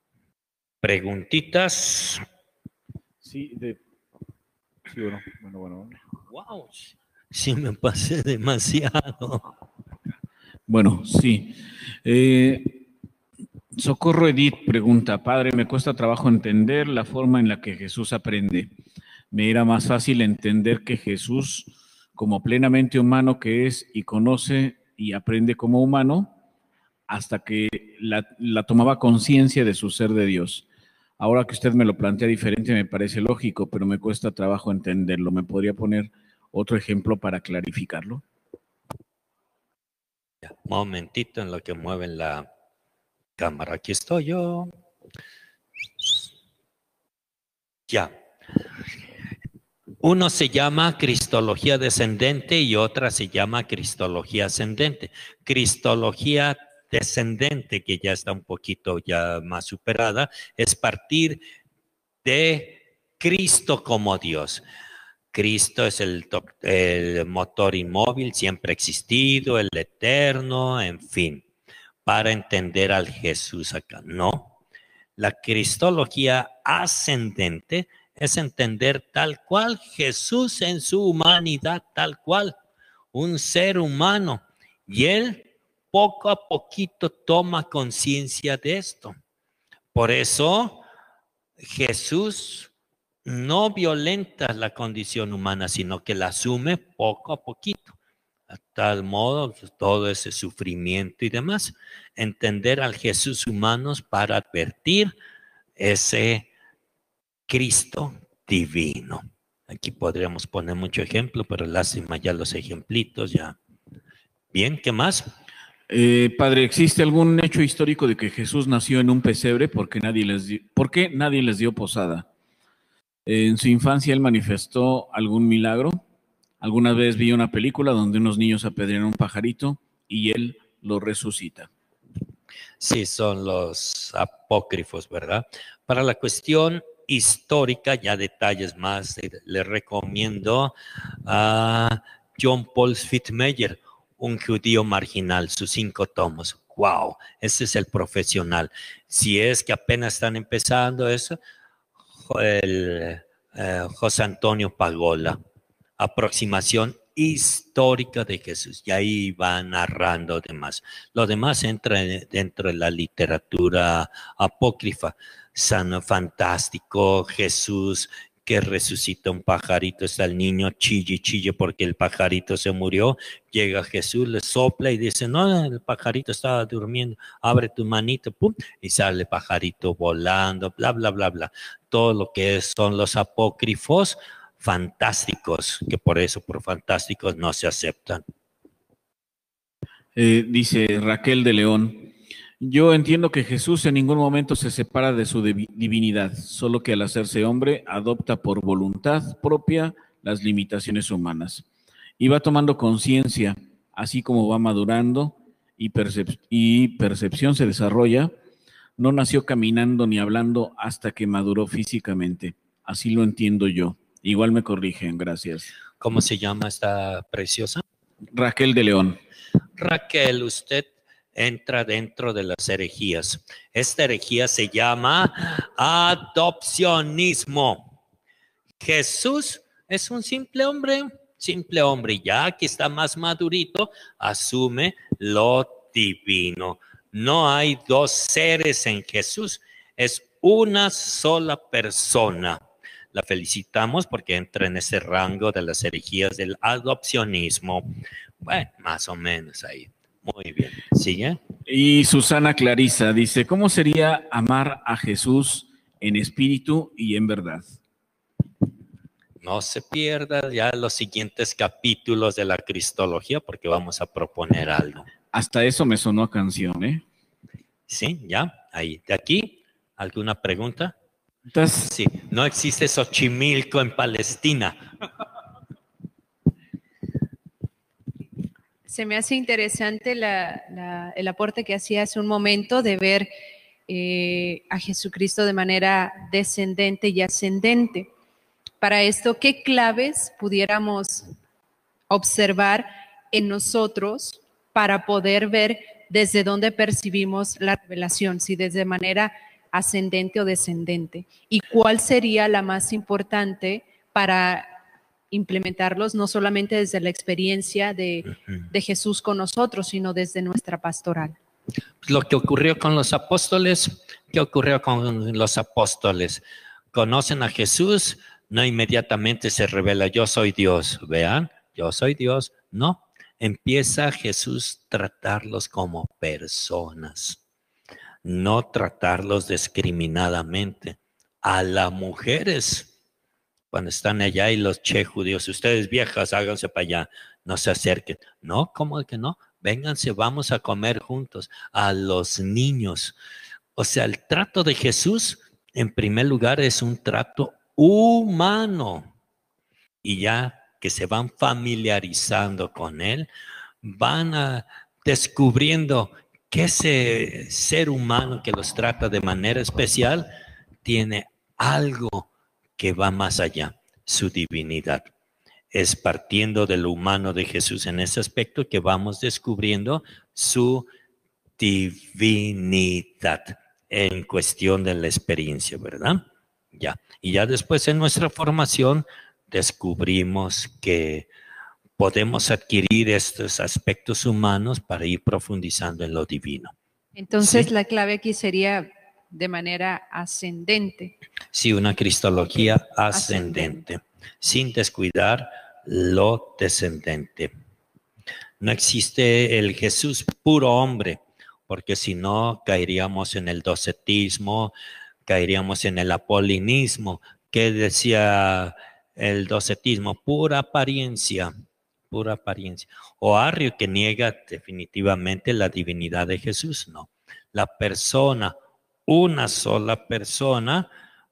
¿Preguntitas? Sí, de... sí bueno, bueno, bueno. Wow, sí me pasé demasiado. Bueno, sí. Eh, Socorro Edith pregunta, padre, me cuesta trabajo entender la forma en la que Jesús aprende. Me era más fácil entender que Jesús, como plenamente humano que es y conoce y aprende como humano, hasta que la, la tomaba conciencia de su ser de Dios. Ahora que usted me lo plantea diferente me parece lógico, pero me cuesta trabajo entenderlo. ¿Me podría poner otro ejemplo para clarificarlo? Un momentito en lo que mueven la cámara. Aquí estoy yo. Ya. Uno se llama Cristología descendente y otra se llama Cristología ascendente. Cristología descendente, que ya está un poquito ya más superada, es partir de Cristo como Dios. Cristo es el, el motor inmóvil, siempre ha existido, el eterno, en fin, para entender al Jesús acá. No, la cristología ascendente es entender tal cual Jesús en su humanidad, tal cual, un ser humano. Y él poco a poquito toma conciencia de esto. Por eso Jesús no violenta la condición humana, sino que la asume poco a poquito. A tal modo, todo ese sufrimiento y demás, entender al Jesús humano para advertir ese Cristo divino. Aquí podríamos poner mucho ejemplo, pero lástima ya los ejemplitos ya. Bien, ¿qué más? Eh, padre, ¿existe algún hecho histórico de que Jesús nació en un pesebre porque nadie les dio, ¿por qué nadie les dio posada? En su infancia él manifestó algún milagro. Alguna vez vi una película donde unos niños apedrean un pajarito y él lo resucita. Sí, son los apócrifos, ¿verdad? Para la cuestión histórica, ya detalles más, le recomiendo a John Paul Fitzmayer, un judío marginal, sus cinco tomos. ¡Wow! Ese es el profesional. Si es que apenas están empezando eso, el eh, José Antonio Pagola, aproximación histórica de Jesús, y ahí va narrando demás. Lo demás entra dentro de la literatura apócrifa. San fantástico, Jesús que resucita un pajarito, está el niño chille, chille porque el pajarito se murió, llega Jesús, le sopla y dice, no, el pajarito estaba durmiendo, abre tu manito, pum, y sale el pajarito volando, bla, bla, bla, bla. Todo lo que son los apócrifos fantásticos, que por eso por fantásticos no se aceptan. Eh, dice Raquel de León, yo entiendo que Jesús en ningún momento se separa de su divinidad, solo que al hacerse hombre adopta por voluntad propia las limitaciones humanas y va tomando conciencia, así como va madurando y, percep y percepción se desarrolla, no nació caminando ni hablando hasta que maduró físicamente. Así lo entiendo yo. Igual me corrigen, gracias. ¿Cómo se llama esta preciosa? Raquel de León. Raquel, usted entra dentro de las herejías. Esta herejía se llama adopcionismo. Jesús es un simple hombre, simple hombre, ya que está más madurito, asume lo divino. No hay dos seres en Jesús, es una sola persona. La felicitamos porque entra en ese rango de las herejías del adopcionismo. Bueno, más o menos ahí. Muy bien. ¿Sigue? Y Susana Clarisa dice, ¿cómo sería amar a Jesús en espíritu y en verdad? No se pierda ya los siguientes capítulos de la Cristología porque vamos a proponer algo. Hasta eso me sonó a canción, ¿eh? Sí, ya, ahí. ¿De aquí? ¿Alguna pregunta? Entonces, sí, no existe Xochimilco en Palestina. Se me hace interesante la, la, el aporte que hacía hace un momento de ver eh, a Jesucristo de manera descendente y ascendente. Para esto, ¿qué claves pudiéramos observar en nosotros para poder ver desde dónde percibimos la revelación, si desde manera ascendente o descendente? ¿Y cuál sería la más importante para implementarlos, no solamente desde la experiencia de, de Jesús con nosotros, sino desde nuestra pastoral? Lo que ocurrió con los apóstoles, ¿qué ocurrió con los apóstoles? Conocen a Jesús, no inmediatamente se revela, yo soy Dios, vean, yo soy Dios. No, empieza Jesús a tratarlos como personas, no tratarlos discriminadamente. A las mujeres, cuando están allá y los che judíos, ustedes viejas, háganse para allá, no se acerquen. No, ¿cómo que no? Vénganse, vamos a comer juntos. A los niños. O sea, el trato de Jesús, en primer lugar, es un trato humano. Y ya que se van familiarizando con él, van a descubriendo que ese ser humano que los trata de manera especial tiene algo que va más allá, su divinidad. Es partiendo de lo humano de Jesús en ese aspecto que vamos descubriendo su divinidad en cuestión de la experiencia, ¿verdad? Ya. Y ya después en nuestra formación descubrimos que podemos adquirir estos aspectos humanos para ir profundizando en lo divino. Entonces, ¿sí? La clave aquí sería de manera ascendente. Sí, una cristología ascendente, ascendente, sin descuidar lo descendente. No existe el Jesús puro hombre, porque si no caeríamos en el docetismo, caeríamos en el apolinismo. ¿Qué decía el docetismo? Pura apariencia, pura apariencia. O Arrio, que niega definitivamente la divinidad de Jesús. No, la persona, una sola persona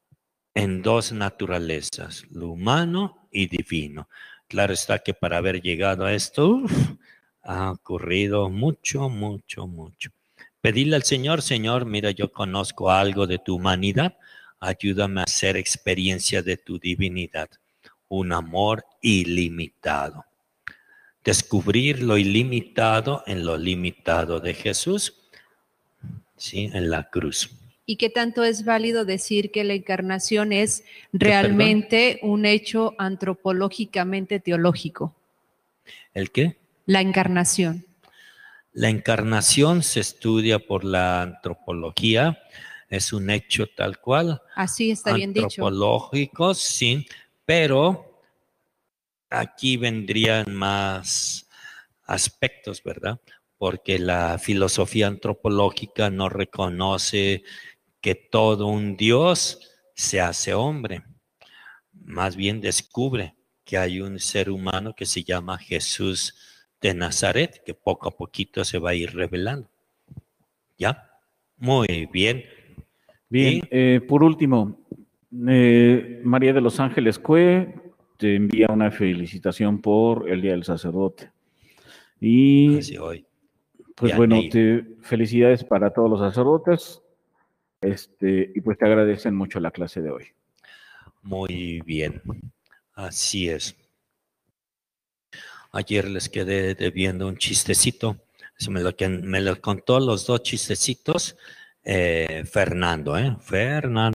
en dos naturalezas, lo humano y divino. Claro está que para haber llegado a esto, uf, ha ocurrido mucho, mucho, mucho. Pedirle al Señor, Señor, mira, yo conozco algo de tu humanidad, ayúdame a hacer experiencia de tu divinidad, un amor ilimitado. Descubrir lo ilimitado en lo limitado de Jesús, ¿sí? En la cruz. ¿Y qué tanto es válido decir que la encarnación es realmente un hecho antropológicamente teológico? ¿El qué? La encarnación. La encarnación se estudia por la antropología, es un hecho tal cual. Así está bien dicho. Antropológico, sí, pero aquí vendrían más aspectos, ¿verdad? Porque la filosofía antropológica no reconoce que todo un Dios se hace hombre. Más bien descubre que hay un ser humano que se llama Jesús de Nazaret, que poco a poquito se va a ir revelando. ¿Ya? Muy bien. Bien, eh, por último, eh, María de los Ángeles Cue te envía una felicitación por el Día del Sacerdote. Y Así hoy. pues Ya, bueno, ahí. te, felicidades para todos los sacerdotes. Este, y pues te agradecen mucho la clase de hoy. Muy bien, así es. Ayer les quedé debiendo un chistecito. Se me lo, me lo contó los dos chistecitos eh, Fernando, ¿eh? Fernando.